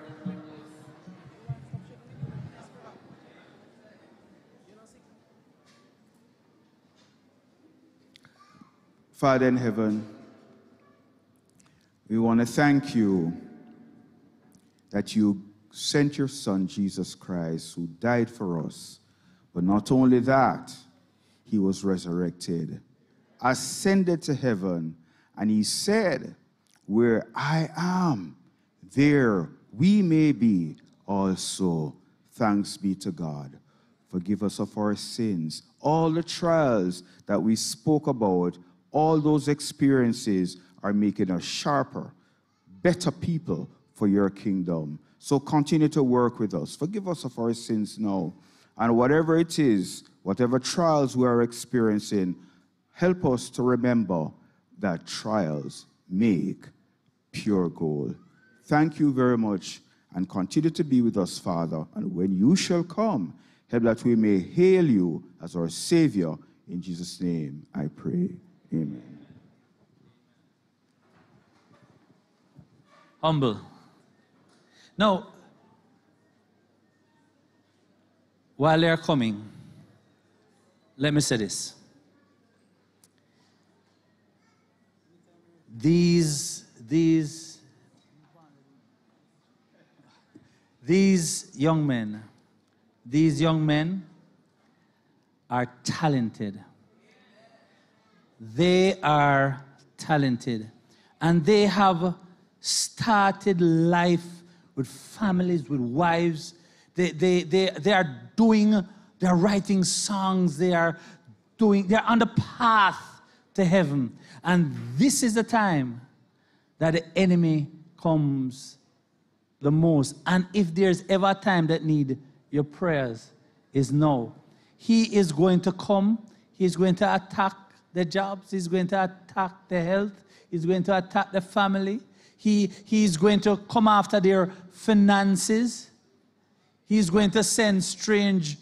Speaker 5: Father in heaven, we want to thank you that you sent your Son, Jesus Christ, who died for us. But not only that, he was resurrected, ascended to heaven, and he said, where I am, there we may be also. Thanks be to God. Forgive us of our sins. All the trials that we spoke about, all those experiences are making us sharper, better people for your kingdom. So continue to work with us. Forgive us of our sins now. And whatever it is, whatever trials we are experiencing, help us to remember that trials make pure gold. Thank you very much, and continue to be with us, Father. And when you shall come, help that we may hail you as our Savior. In Jesus' name I pray. Amen.
Speaker 1: Humble. Now, while they're coming, let me say this. These, these, these young men, these young men are talented. They are talented. And they have started life with families, with wives. They, they, they, they are doing, they are writing songs. They are doing, they are on the path to heaven. And this is the time that the enemy comes the most. And if there's ever a time that need your prayers, is now. He is going to come. He's going to attack the jobs. He's going to attack the health. He's going to attack the family. He, he's going to come after their finances. He's going to send strange.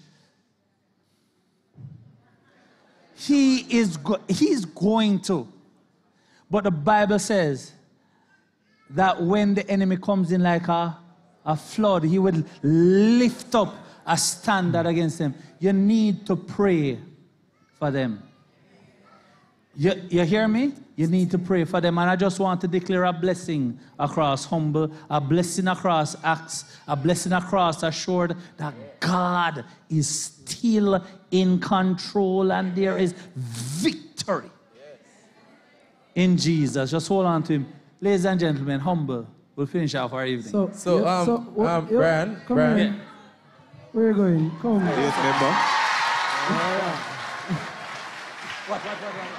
Speaker 1: He is go he's going to. But the Bible says that when the enemy comes in like a, a flood, he will lift up a standard against them. You need to pray for them. You, you hear me? You need to pray for them. And I just want to declare a blessing across Humble, a blessing across Acts, a blessing across Assured that God is still in control and there is victory in Jesus. Just hold on to him. Ladies and gentlemen, Humble, we'll finish off our evening.
Speaker 14: So,
Speaker 10: So,
Speaker 14: yeah,
Speaker 10: um,
Speaker 14: so, what-
Speaker 10: um,
Speaker 14: yeah,
Speaker 10: Brian,
Speaker 14: come
Speaker 10: Brian.
Speaker 14: here. Where are you going? Come.
Speaker 5: Yes, member.
Speaker 1: What, what, what, what?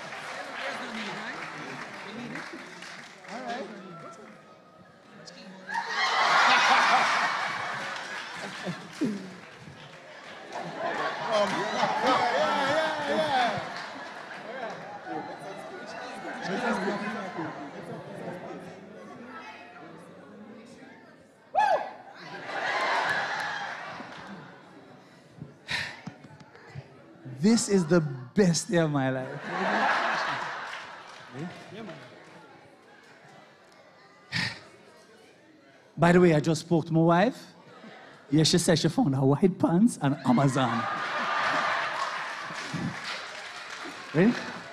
Speaker 1: This is the best day of my life. By the way, I just spoke to my wife. Yeah, she said she found her white pants on Amazon. Ready?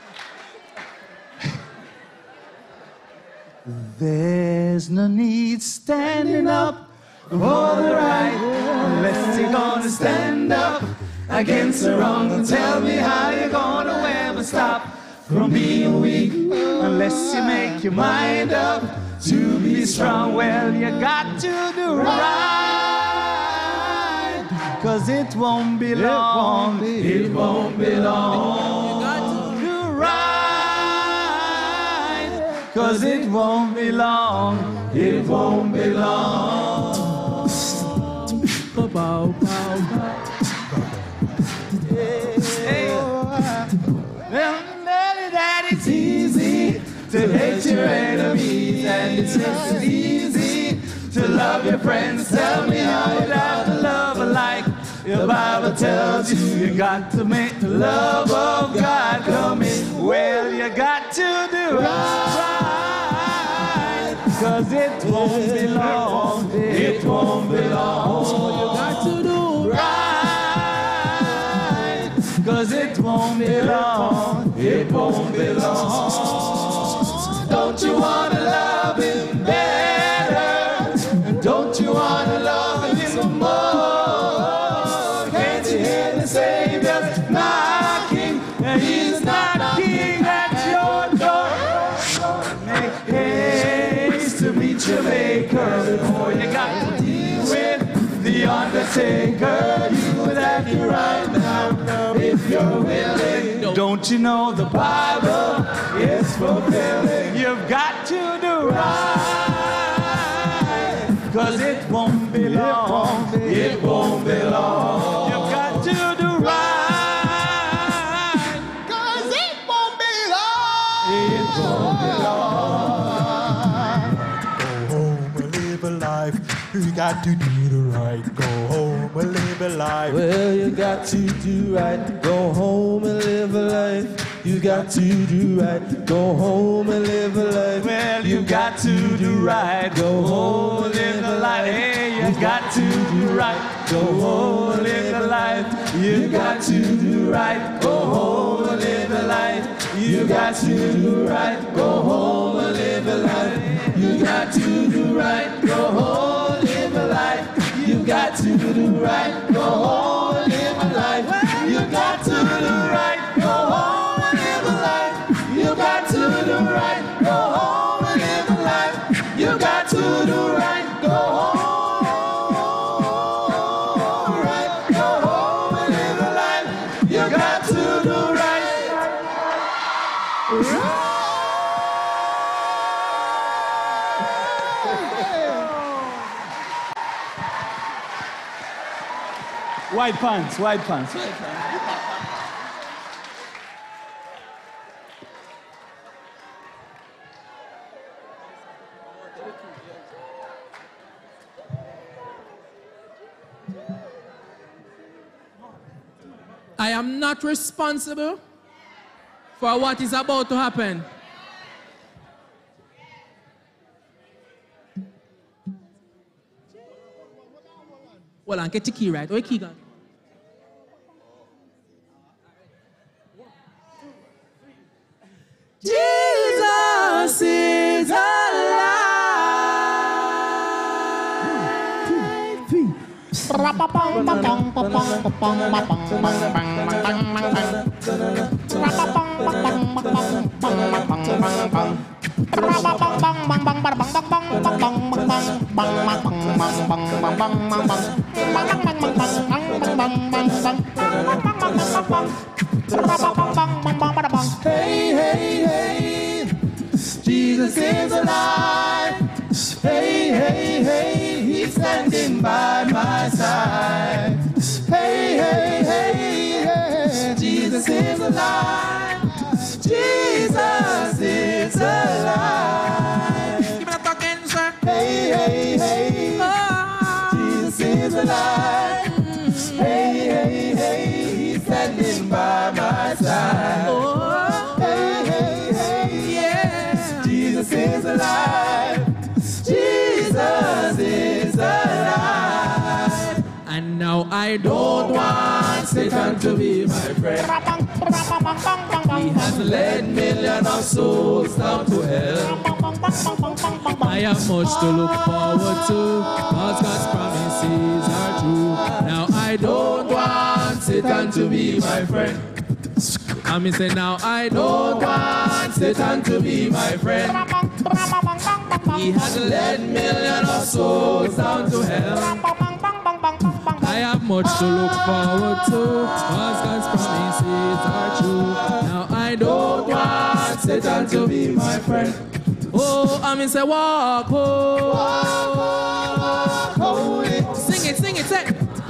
Speaker 1: There's no need standing up for the right unless you're gonna stand up against the wrong. Tell me how you're gonna ever stop from being weak unless you make your mind up to be strong. Well, you got to do right, cause it won't be long. It won't be long. You got to do right, cause it won't be long. It won't be long. Bow, bow, bow. Well, that it's easy to hate your enemies, and it's just easy to love your friends. Tell me how you have to love alike. The Bible tells you you got to make the love of God come in. Well, you got to do right, cause it won't be long. It won't be long. You got to do right, cause it won't be long. It won't be long. Don't you wanna love him better? Don't you wanna love him some more? Can't you hear the Savior's knocking? He's knocking at your door. Make haste to meet your maker before you got to deal with the undertaker. You would have you right now if you're willing. Don't you know the Bible is fulfilling? You've got to do right, cause it won't be long. It won't be long. You've got to do right, cause it won't be long. It won't be long.
Speaker 3: Go home and live a life. You got to do the right. Go home and live a life.
Speaker 13: Well, you got to do right. Go home and live a life. You got to do right. Go home and live a life.
Speaker 1: Well, you got to do right. Go home and live a life. Hey, you got to do right. Go home and live a life. You got to do right. Go home and live a life. You got to do right. Go home and live a life. You got to do right. Go home and live a life. You got to do right. Go home and live a life. You got to do right. Go home and live a life. You got to do right. Go home and live a life. You got to do right. Go home. Right. Go home and live a life. You got to do right. White pants, white pants, white pants.
Speaker 16: I am not responsible for what is about to happen. Well, I get the key right. Where key gone?
Speaker 3: Hey, hey, hey, Jesus is alive. Hey, hey, hey, he's standing by my side. Hey, hey, hey, hey, Jesus is alive. Jesus is alive.
Speaker 16: Give me that again, sir.
Speaker 3: Hey, hey, hey, Jesus is alive. Hey, hey, hey, he's standing by my side.
Speaker 16: Oh,
Speaker 3: hey, hey, hey,
Speaker 16: yeah.
Speaker 3: Jesus is alive. Jesus is alive.
Speaker 16: And now I don't want Satan to be my friend. He has led millions of souls down to hell. I have much to look forward to, cause God's promises are true. Now I don't want Satan to be my friend. I mean say now I don't want Satan to be my friend. He has led millions of souls down to hell. I have much to look forward to, cause God's promises are true. Now I don't want Satan to be my friend. Oh, I mean say walk, oh, walk, holy. Sing it, sing it, say.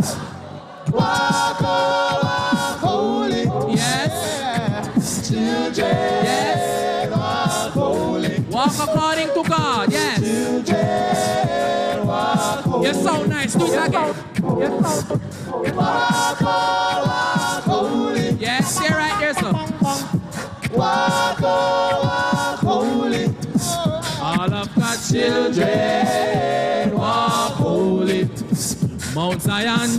Speaker 3: Walk, oh, walk, holy.
Speaker 16: Yes.
Speaker 3: Children,
Speaker 16: yes.
Speaker 3: Walk, holy.
Speaker 16: Walk according to God, yes.
Speaker 3: Children, walk, holy.
Speaker 16: You're so nice, do it again.
Speaker 3: Walk, oh, walk, holy.
Speaker 16: Yes, you're right there, sir.
Speaker 3: Walk, oh, walk, holy.
Speaker 16: All of God's children walk holy. Mount Zion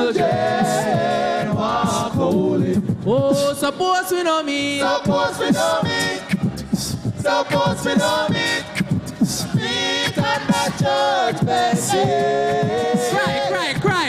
Speaker 16: children walk holy. Oh, suppose we know me.
Speaker 3: Suppose we know me. Suppose we know me. Meet at the church benches.
Speaker 16: Cry, cry, cry.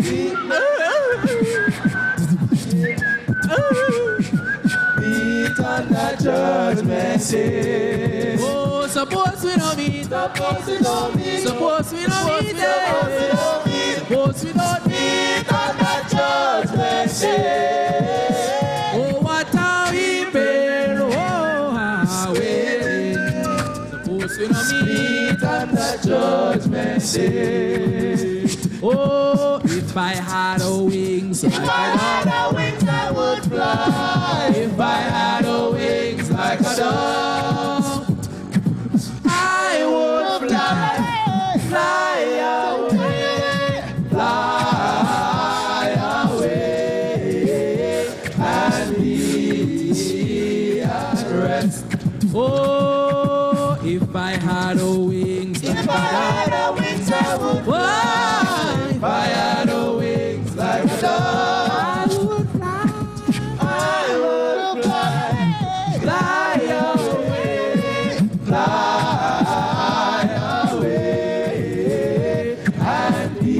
Speaker 3: Meet on the church benches.
Speaker 16: Oh, suppose we know me.
Speaker 3: Suppose we know me.
Speaker 16: Suppose we know me. Suppose we know me.
Speaker 3: Meet on the church benches.
Speaker 16: Oh, what are we paying? Oh, how we suppose we know me.
Speaker 3: Meet on the church benches.
Speaker 16: Oh, if I had a wings like
Speaker 3: if I had a wings, I would fly.
Speaker 16: If I had a wings like a dove, I would fly, fly away, fly away, and be at rest. Oh, if I had a wings like
Speaker 3: if
Speaker 16: a
Speaker 3: I had
Speaker 16: dove,
Speaker 3: a wings, I would fly.
Speaker 16: if I had a wings like a dove, I would fly,
Speaker 3: I would fly,
Speaker 16: fly away,
Speaker 3: fly away,
Speaker 16: and be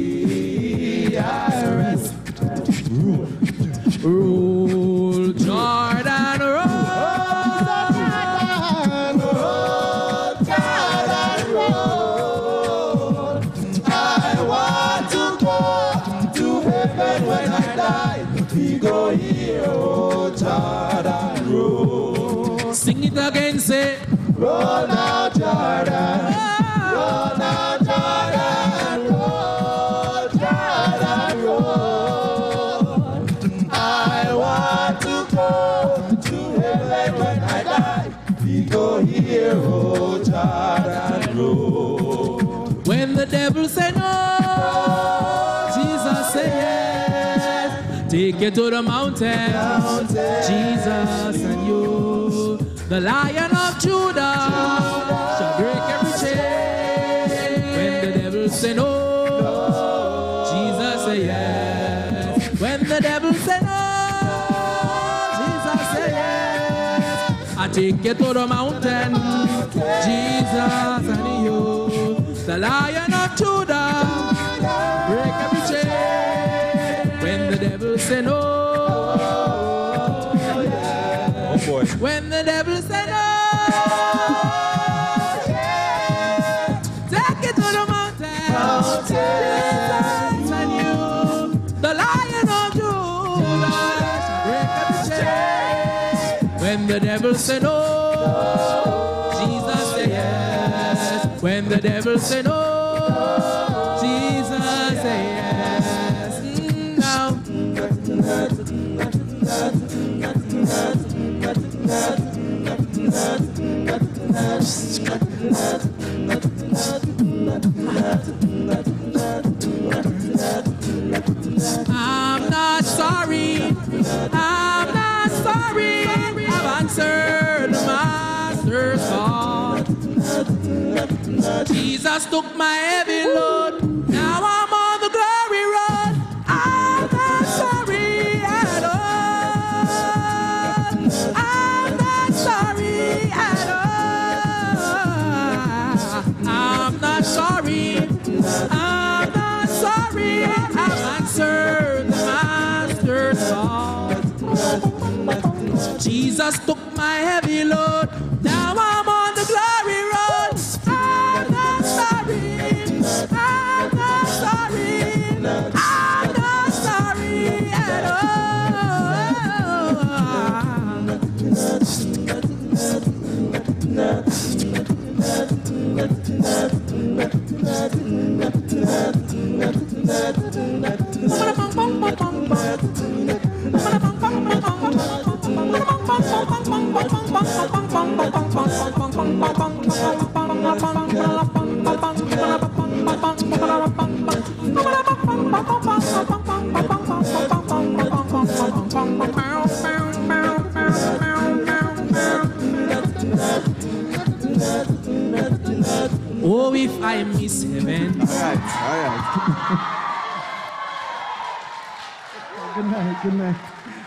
Speaker 16: at rest. Rule Jordan, roll.
Speaker 3: When I die, we go here, oh Jordan, roll.
Speaker 16: Sing it again, say.
Speaker 3: Roll now, Jordan. Roll now, Jordan. Roll, Jordan, roll. I want to go to heaven when I die. We go here, oh Jordan, roll.
Speaker 16: When the devil said no, Jesus said yes. Take you to the mountain, Jesus and you. The Lion of Judah shall break every chain. When the devil say no, Jesus say yes. When the devil say no, Jesus say yes. I take you to the mountain, Jesus and you. The Lion of Judah break every
Speaker 13: boy.
Speaker 16: When the devil said, oh, yeah, take it to the mountain. Jesus and you, the Lion of Judah, break every chain. When the devil said, oh, Jesus said yes. When the devil said, oh, Jesus said yes. Mm, now. I'm not sorry. I'm not sorry. I've answered the Master's call. Jesus took my heavy load. Now I'm on the glory road. I'm not sorry at all. I'm not sorry at all. I'm not sorry. I'm not sorry. I've answered the Master's call. Jesus took my heavy load. Now I'm on the glory road. I'm not sorry. I'm not sorry. I'm not sorry at oh, if I miss heaven.
Speaker 15: All right, all right. Good night, good night.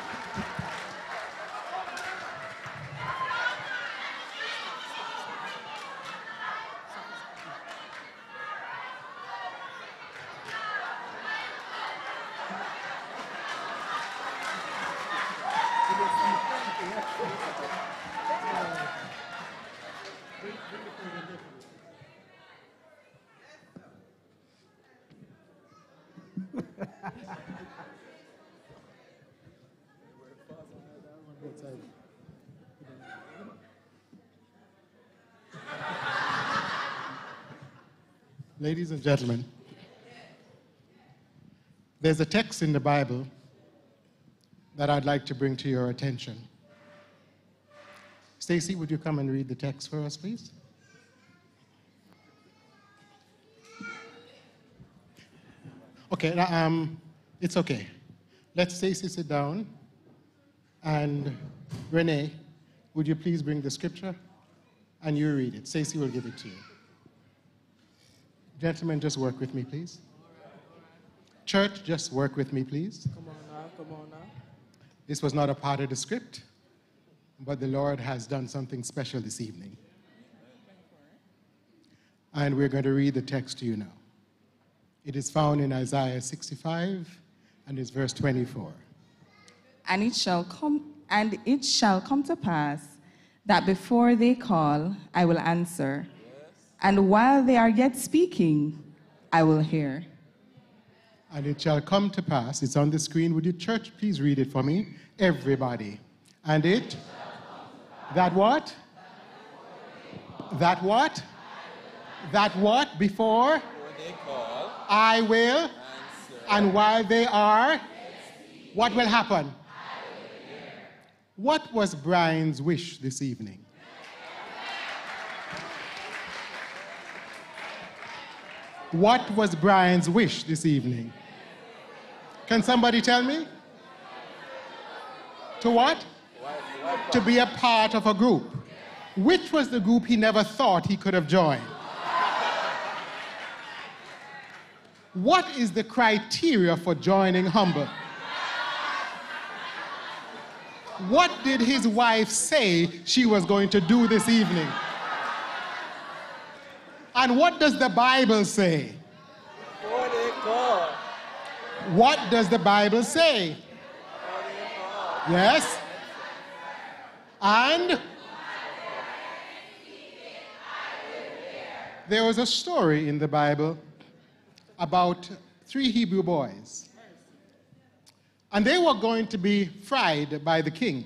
Speaker 17: Ladies and gentlemen, there's a text in the Bible that I'd like to bring to your attention. Stacy, would you come and read the text for us, please? Okay, um, it's okay. Let Stacy sit down. And Renee, would you please bring the scripture? And you read it. Stacy will give it to you. Gentlemen, just work with me, please. Church, just work with me, please.
Speaker 16: Come on now, come on now.
Speaker 17: This was not a part of the script, but the Lord has done something special this evening. And we're going to read the text to you now. It is found in Isaiah sixty-five, and it's verse twenty-four.
Speaker 18: And it shall come, and it shall come to pass that before they call, I will answer. And while they are yet speaking, I will hear.
Speaker 17: And it shall come to pass, it's on the screen. Would you, church, please read it for me? Everybody. And it? That what? That what? That what? Before? I will. And while they are, what will happen? What was Brian's wish this evening? What was Brian's wish this evening? Can somebody tell me? To what? To be a part of a group. Which was the group he never thought he could have joined? What is the criteria for joining Humble? What did his wife say she was going to do this evening? And what does the Bible say? What does the Bible say? Yes? And there was a story in the Bible about three Hebrew boys. And they were going to be fried by the king.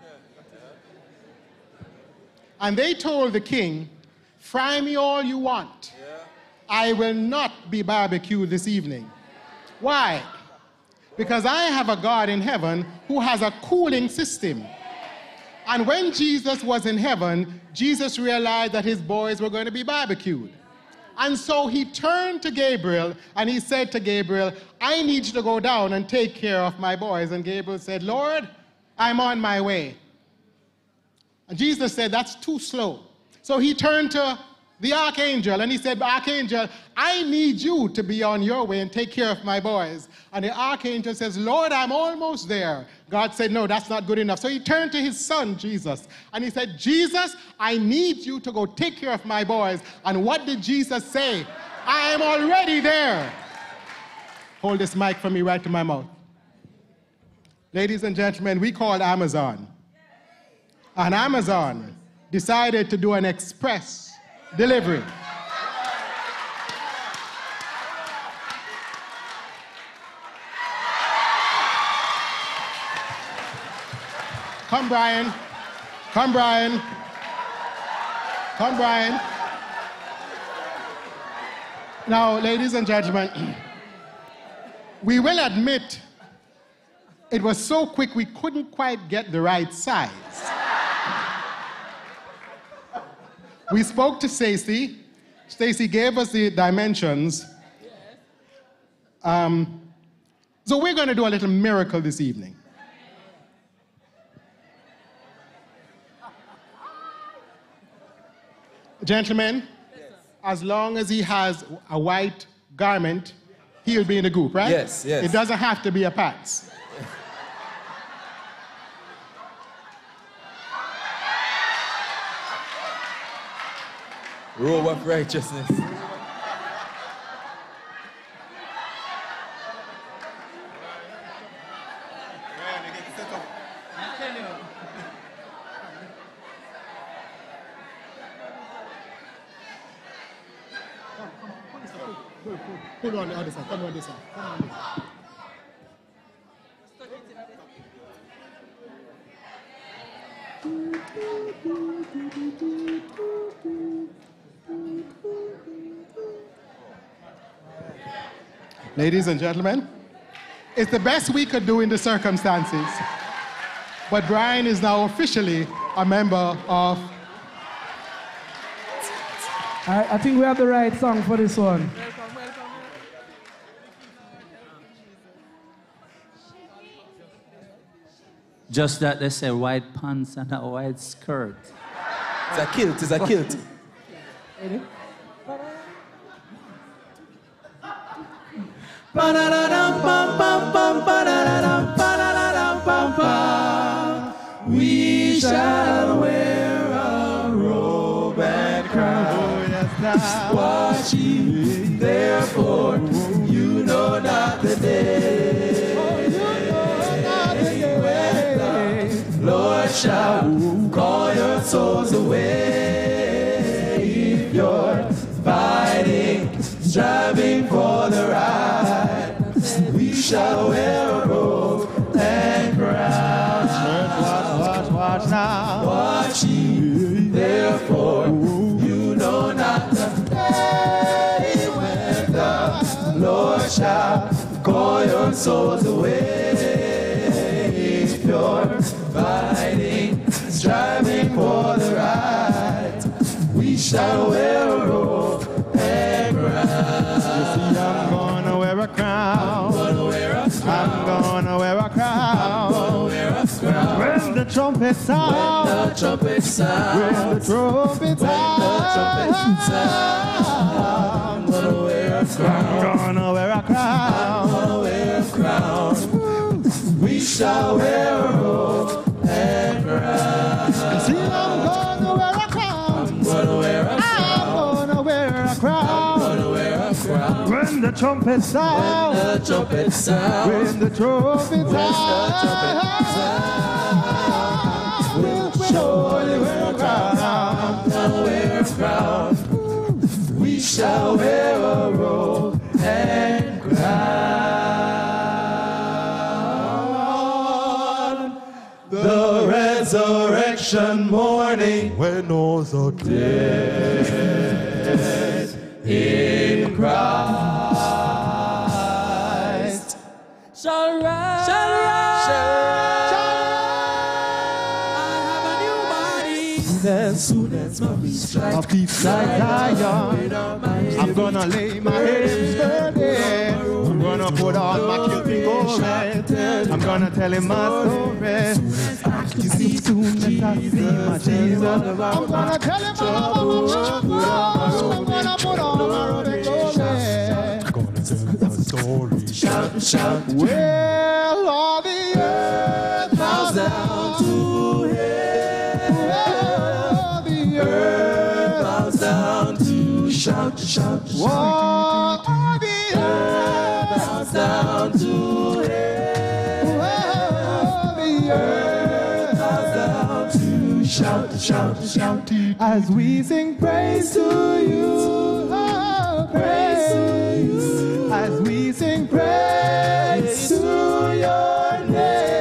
Speaker 17: And they told the king, fry me all you want. I will not be barbecued this evening. Why? Because I have a God in heaven who has a cooling system. And when Jesus was in heaven, Jesus realized that his boys were going to be barbecued. And so he turned to Gabriel and he said to Gabriel, I need you to go down and take care of my boys. And Gabriel said, Lord, I'm on my way. And Jesus said, that's too slow. So he turned to the archangel and he said, Archangel, I need you to be on your way and take care of my boys. And the archangel says, Lord, I'm almost there. God said, no, that's not good enough. So he turned to his son, Jesus, and he said, Jesus, I need you to go take care of my boys. And what did Jesus say? I am already there. Hold this mic for me right to my mouth. Ladies and gentlemen, we called Amazon. And Amazon decided to do an express delivery. Come, Brian. Come, Brian. Come, Brian. Now, ladies and gentlemen, we will admit it was so quick we couldn't quite get the right size. We spoke to Stacy. Stacy gave us the dimensions. Um, so we're going to do a little miracle this evening. Gentlemen, as long as he has a white garment, he'll be in the group, right?
Speaker 13: Yes, yes.
Speaker 17: It doesn't have to be a pants.
Speaker 13: Robe of righteousness.
Speaker 17: Pull on the other side. Come on this side. Come on this side. Ladies and gentlemen, it's the best we could do in the circumstances. But Brian is now officially a member of...
Speaker 14: I, I think we have the right song for this one.
Speaker 1: Just that they say white pants and a white skirt.
Speaker 13: It's a kilt, it's a kilt.
Speaker 3: We shall wear a robe and crown. Watch ye, therefore, you know not the day. When the Lord shall call your souls away. If you're fighting, striving for the right, we shall wear a robe and crown. Watch, watch, watch now. Watch ye, therefore, you know not the day when the Lord shall call your souls away. If you're fighting, striving for the right, we shall wear a robe and crown. You see, I'm gonna wear a crown. I'm gonna wear a crown. I'm gonna wear a crown. I'm gonna wear a crown. When the trumpet sound. When the trumpet sound. When the trumpet sound. When the trumpet sound. I'm gonna wear a crown. I'm gonna wear a crown. I'm gonna wear a crown. We shall wear a robe and crown. See, I'm gonna wear a crown. I'm gonna wear a crown. I'm gonna wear a crown. I'm gonna wear a crown. When the trumpet sound. When the trumpet sound. When the trumpet sound. When the trumpet sound. We'll show resurrection morning, when all the dead in Christ
Speaker 16: shall rise. Shall rise.
Speaker 3: As soon as my feet strike Zion, I'm gonna lay my head in sturdy. I'm gonna put on my kilting garment. I'm gonna tell him my story. You see, soon as I see my Jesus, I'm gonna tell him all about my trouble. I'm gonna put on my rolling garment. I'm gonna tell him my story. Shout, shout, well, all the earth bows down to earth bows down to shout, shout, shout. Whoa, the earth bows down to him. The earth bows down to shout, shout, shout. As we sing praise to you, oh, praise to you. As we sing praise to your name.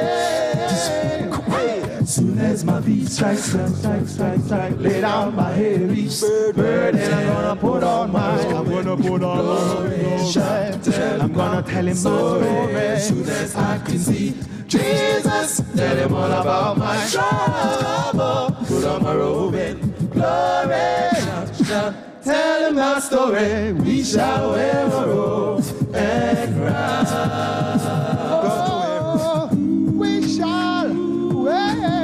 Speaker 3: Soon as my feet strike, strike, strike, strike, strike, lay down my heavy burden. I'm gonna put on my, I'm gonna put on my shirt. I'm gonna tell him my story. Soon as I can see Jesus, tell him all about my trouble. Put on my robe and glory. Tell him my story. We shall wear a robe and crown. We shall wear.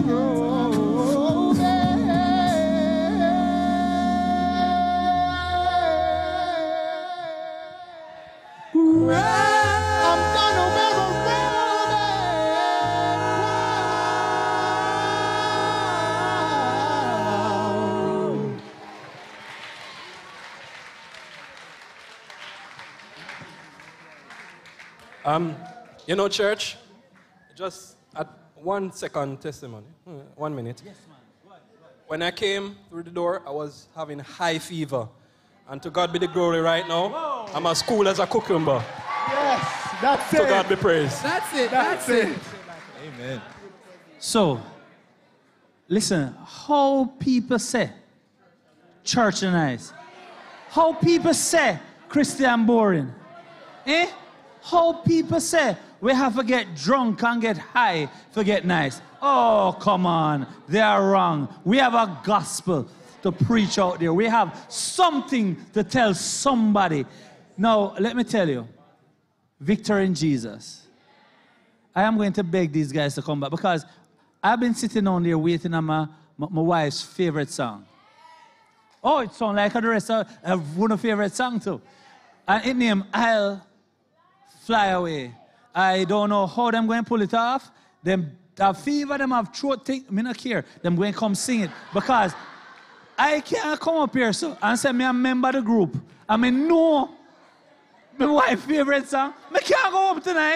Speaker 10: Um, you know, church, just at one second testimony, one minute. Yes, man. When I came through the door, I was having high fever. And to God be the glory right now. Whoa. I'm as cool as a cucumber.
Speaker 3: Yes, that's
Speaker 10: to
Speaker 3: it.
Speaker 10: To God be praised.
Speaker 16: That's it,
Speaker 3: that's,
Speaker 16: that's
Speaker 3: it.
Speaker 16: it.
Speaker 13: Amen.
Speaker 1: So, listen, how people say church nice. How people say Christian boring. Eh? How people say we have to get drunk and get high to get nice. Oh, come on. They are wrong. We have a gospel to preach out there. We have something to tell somebody. Now, let me tell you, victory in Jesus. I am going to beg these guys to come back because I've been sitting on there waiting on my, my, my wife's favorite song. Oh, it sounds like the rest of uh, one of favorite song too. And it named I'll Fly Away. I don't know how them going to pull it off. Them have fever, them have throat thing. Me not care. Them going to come sing it because I can't come up here so and say me a member of the group. I mean, no, my wife's favorite song. I can't go up tonight.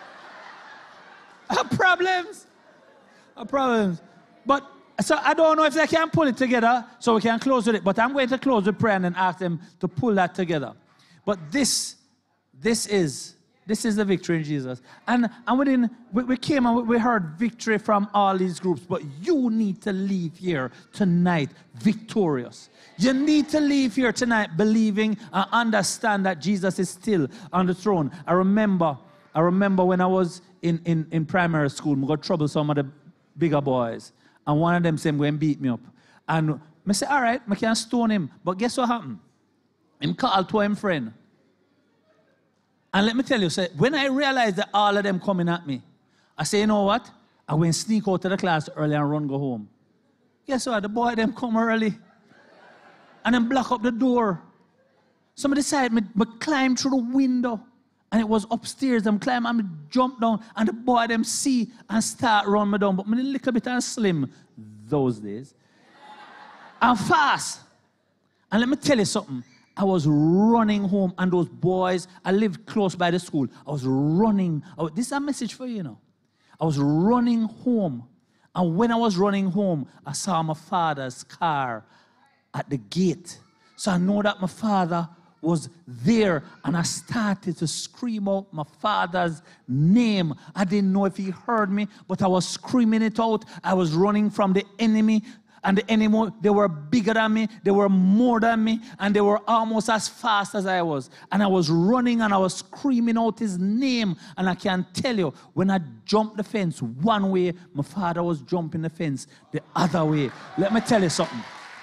Speaker 1: I have problems. I have problems. But so I don't know if they can pull it together so we can close with it. But I'm going to close with prayer and then ask them to pull that together. But this, this is, this is the victory in Jesus. And, and within, we, we came and we heard victory from all these groups. But you need to leave here tonight victorious. You need to leave here tonight believing and understand that Jesus is still on the throne. I remember, I remember when I was in, in, in primary school, I got trouble with some of the bigger boys. And one of them said, go and beat me up. And I said, all right, I can stone him. But guess what happened? Him called to him friend. And let me tell you, say, when I realized that all of them coming at me, I say, you know what? I went sneak out to the class early and run go home. Guess what? The boy them come early. And then block up the door. Somebody decided me, me climb through the window. And it was upstairs. Them climb and me jump down. And the boy them see and start run me down. But me a little bit and slim those days. And fast. And let me tell you something. I was running home, and those boys, I lived close by the school. I was running. Oh, this is a message for you, you know. I was running home. And when I was running home, I saw my father's car at the gate. So I know that my father was there, and I started to scream out my father's name. I didn't know if he heard me, but I was screaming it out. I was running from the enemy. And the enemy, they were bigger than me, they were more than me, and they were almost as fast as I was. And I was running and I was screaming out his name. And I can tell you, when I jumped the fence one way, my father was jumping the fence the other way. Let me tell you something.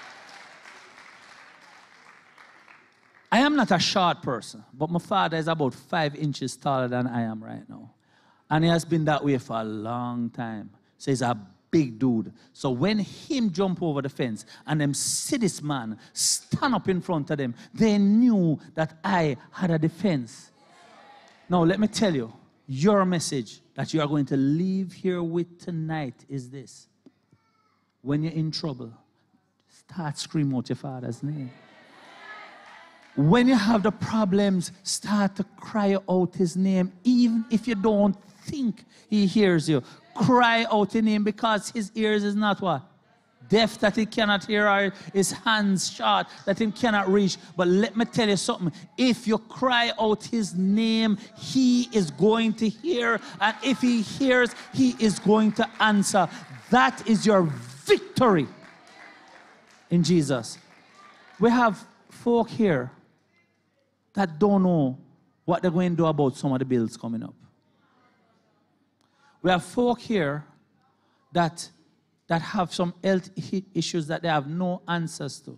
Speaker 1: I am not a short person, but my father is about five inches taller than I am right now. And he has been that way for a long time. So he's a big dude. So when him jump over the fence and them see this man stand up in front of them, they knew that I had a defense. Now let me tell you, your message that you are going to leave here with tonight is this. When you're in trouble, start screaming out your father's name. When you have the problems, start to cry out his name, even if you don't think he hears you. Cry out in him, because his ears is not what? Deaf, that he cannot hear, or his hands short that he cannot reach. But let me tell you something. If you cry out his name, he is going to hear. And if he hears, he is going to answer. That is your victory in Jesus. We have folk here that don't know what they're going to do about some of the bills coming up. We have folk here that, that have some health issues that they have no answers to.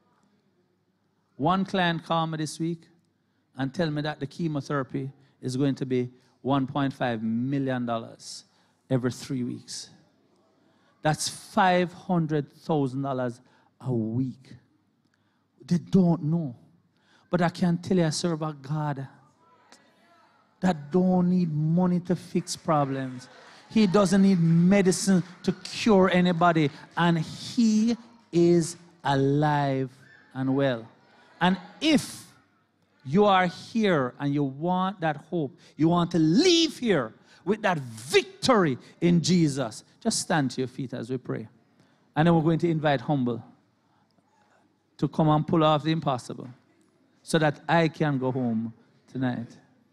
Speaker 1: One client called me this week and tell me that the chemotherapy is going to be one point five million dollars every three weeks. That's five hundred thousand dollars a week. They don't know. But I can tell you, I serve a God that don't need money to fix problems. He doesn't need medicine to cure anybody. And he is alive and well. And if you are here and you want that hope, you want to leave here with that victory in Jesus, just stand to your feet as we pray. And then we're going to invite Humble to come and pull off the impossible so that I can go home tonight.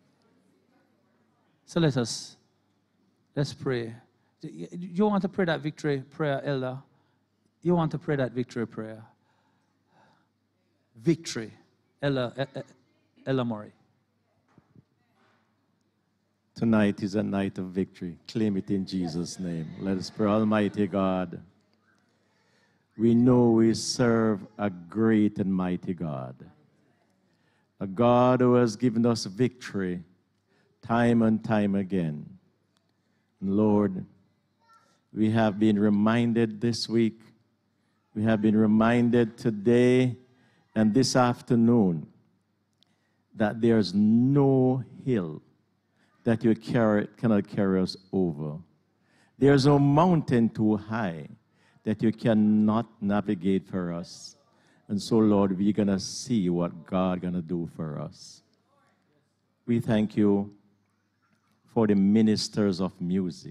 Speaker 1: So let us, let's pray. You want to pray that victory prayer, Elder? You want to pray that victory prayer? Victory. Ella, Ella Murray.
Speaker 13: Tonight is a night of victory. Claim it in Jesus' name. Let us pray. Almighty God, we know we serve a great and mighty God, a God who has given us victory time and time again. And Lord, we have been reminded this week, we have been reminded today and this afternoon that there's no hill that you carry, cannot carry us over. There's no mountain too high that you cannot navigate for us. And so, Lord, we're going to see what God's going to do for us. We thank you for the ministers of music,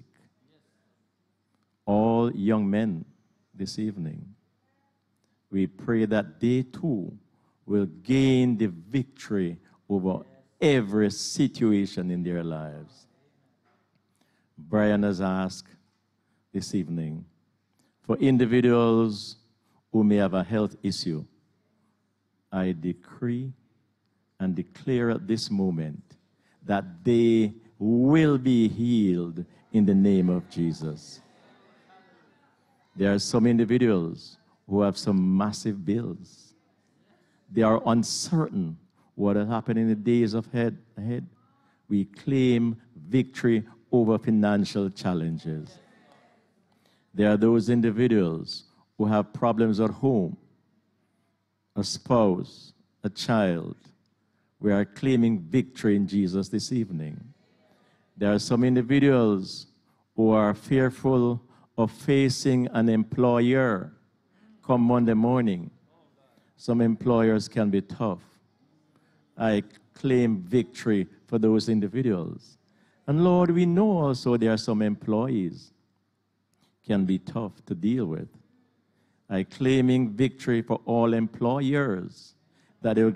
Speaker 13: all young men this evening. We pray that they too will gain the victory over every situation in their lives. Brian has asked this evening for individuals who may have a health issue. I decree and declare at this moment that they will be healed in the name of Jesus. There are some individuals who have some massive bills. They are uncertain what will happen in the days ahead. We claim victory over financial challenges. There are those individuals who have problems at home, a spouse, a child. We are claiming victory in Jesus this evening. There are some individuals who are fearful of facing an employer come Monday morning. Some employers can be tough. I claim victory for those individuals. And Lord, we know also there are some employees can be tough to deal with. I claiming victory for all employers, that they will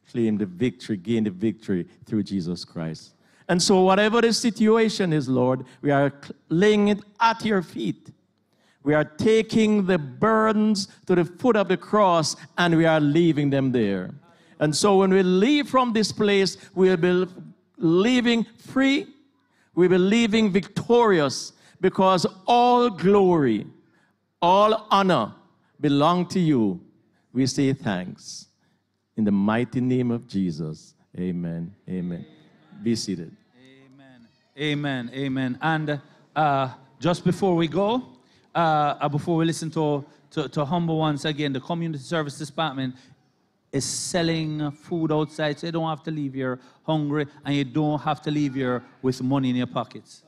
Speaker 13: claim the victory, gain the victory through Jesus Christ. And so whatever the situation is, Lord, we are laying it at your feet. We are taking the burdens to the foot of the cross and we are leaving them there. And so when we leave from this place, we will be leaving free, we will be leaving victorious, because all glory, all honor belong to you. We say thanks. In the mighty name of Jesus, amen, amen. Be seated.
Speaker 1: Amen, amen. And uh, just before we go, uh, before we listen to, to, to Humble once again, the Community Service Department is selling food outside, so you don't have to leave here hungry, and you don't have to leave here with money in your pockets.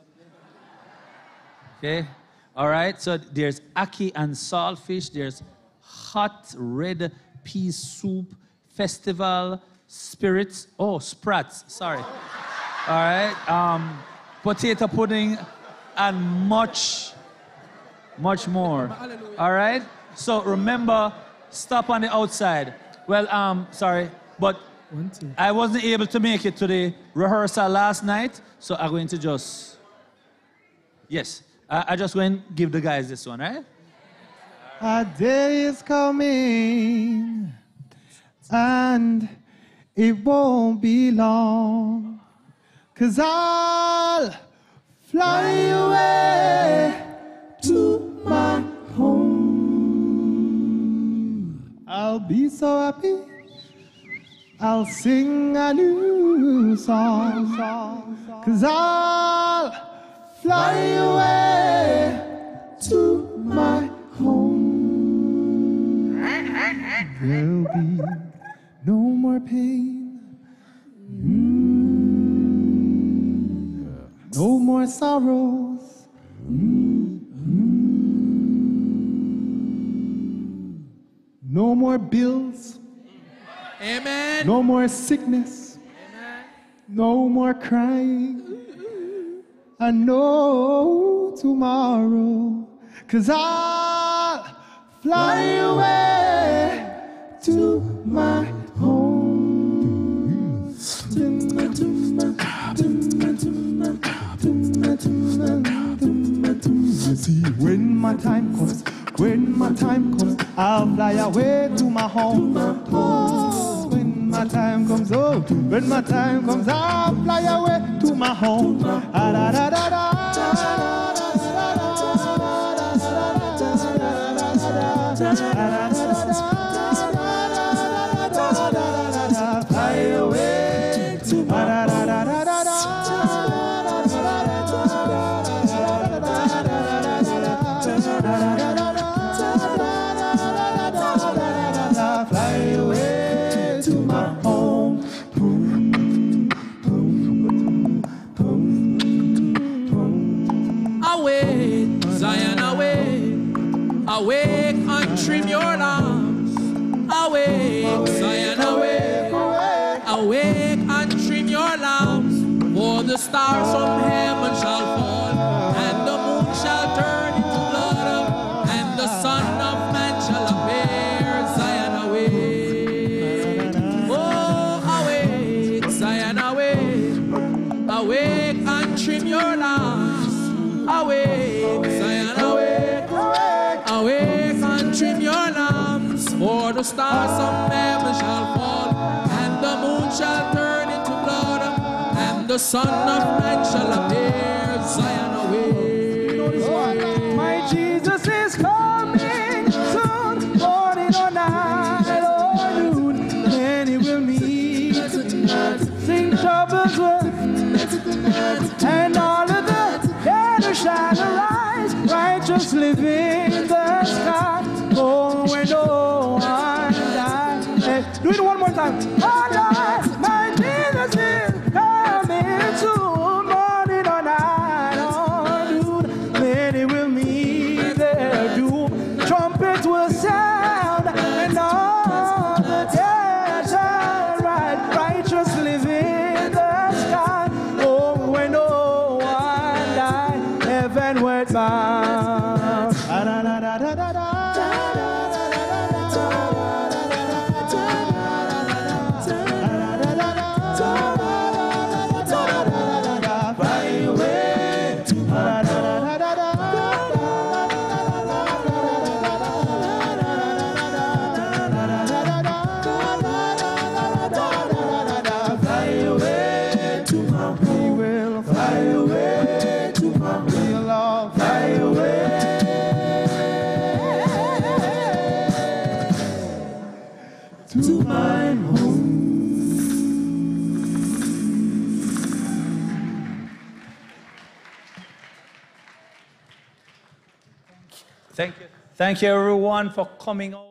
Speaker 1: Okay? All right? So there's ackee and saltfish. There's hot red pea soup, festival spirits. Oh, sprats. Sorry. All right? Um, potato pudding, and much, much more. All right? So remember, stop on the outside. Well, um, sorry, but I wasn't able to make it to the rehearsal last night, so I'm going to just, yes, I, I just going to give the guys this one, right?
Speaker 3: A day is coming, and it won't be long, 'cause I'll fly away to my home. I'll be so happy, I'll sing a new song, 'cause I'll fly away to my home. There'll be no more pain, mm, no more sorrows, mm, mm, no more bills.
Speaker 16: Amen.
Speaker 3: No more sickness. Amen. No more crying. And no tomorrow. 'Cause I'll fly away to my home. See, when my time comes, when my time comes, I'll fly away to my home. Oh, when my time comes, oh, when my time comes, I'll fly away to my home. Ah, da, da, da, da. Fly away to my
Speaker 16: Awake and trim your lamps. Awake, Zion, awake. Awake and trim your lamps. For the stars from heaven shall fall, and the moon shall turn into blood, and the Son of Man shall appear. Zion, awake. Oh, awake, Zion, awake. Awake and trim your lamps. Awake, Zion, awake. Awake and trim your lamps, for the stars of heaven shall fall, and the moon shall turn into blood, and the Son of Man shall appear. Zion, awake.
Speaker 3: My Jesus is coming soon, morning or night or noon, then he will meet. Sing troubles will, and all of the dead shall arise, righteous living the sky. Oh, when no one dies. Hey, do it one more time. Oh, Lord, my Jesus is coming soon, morning or night or noon, then he will meet their doom. Trumpets will sound, and all the dead shall rise, righteous living the sky. Oh, when no one dies, heaven went bound. Da, da, da, da, da, da, da. Da, da, da, da, da, da, da, da, da, da, da, da, da, da, da,
Speaker 1: Thank you. Thank you, everyone, for coming out.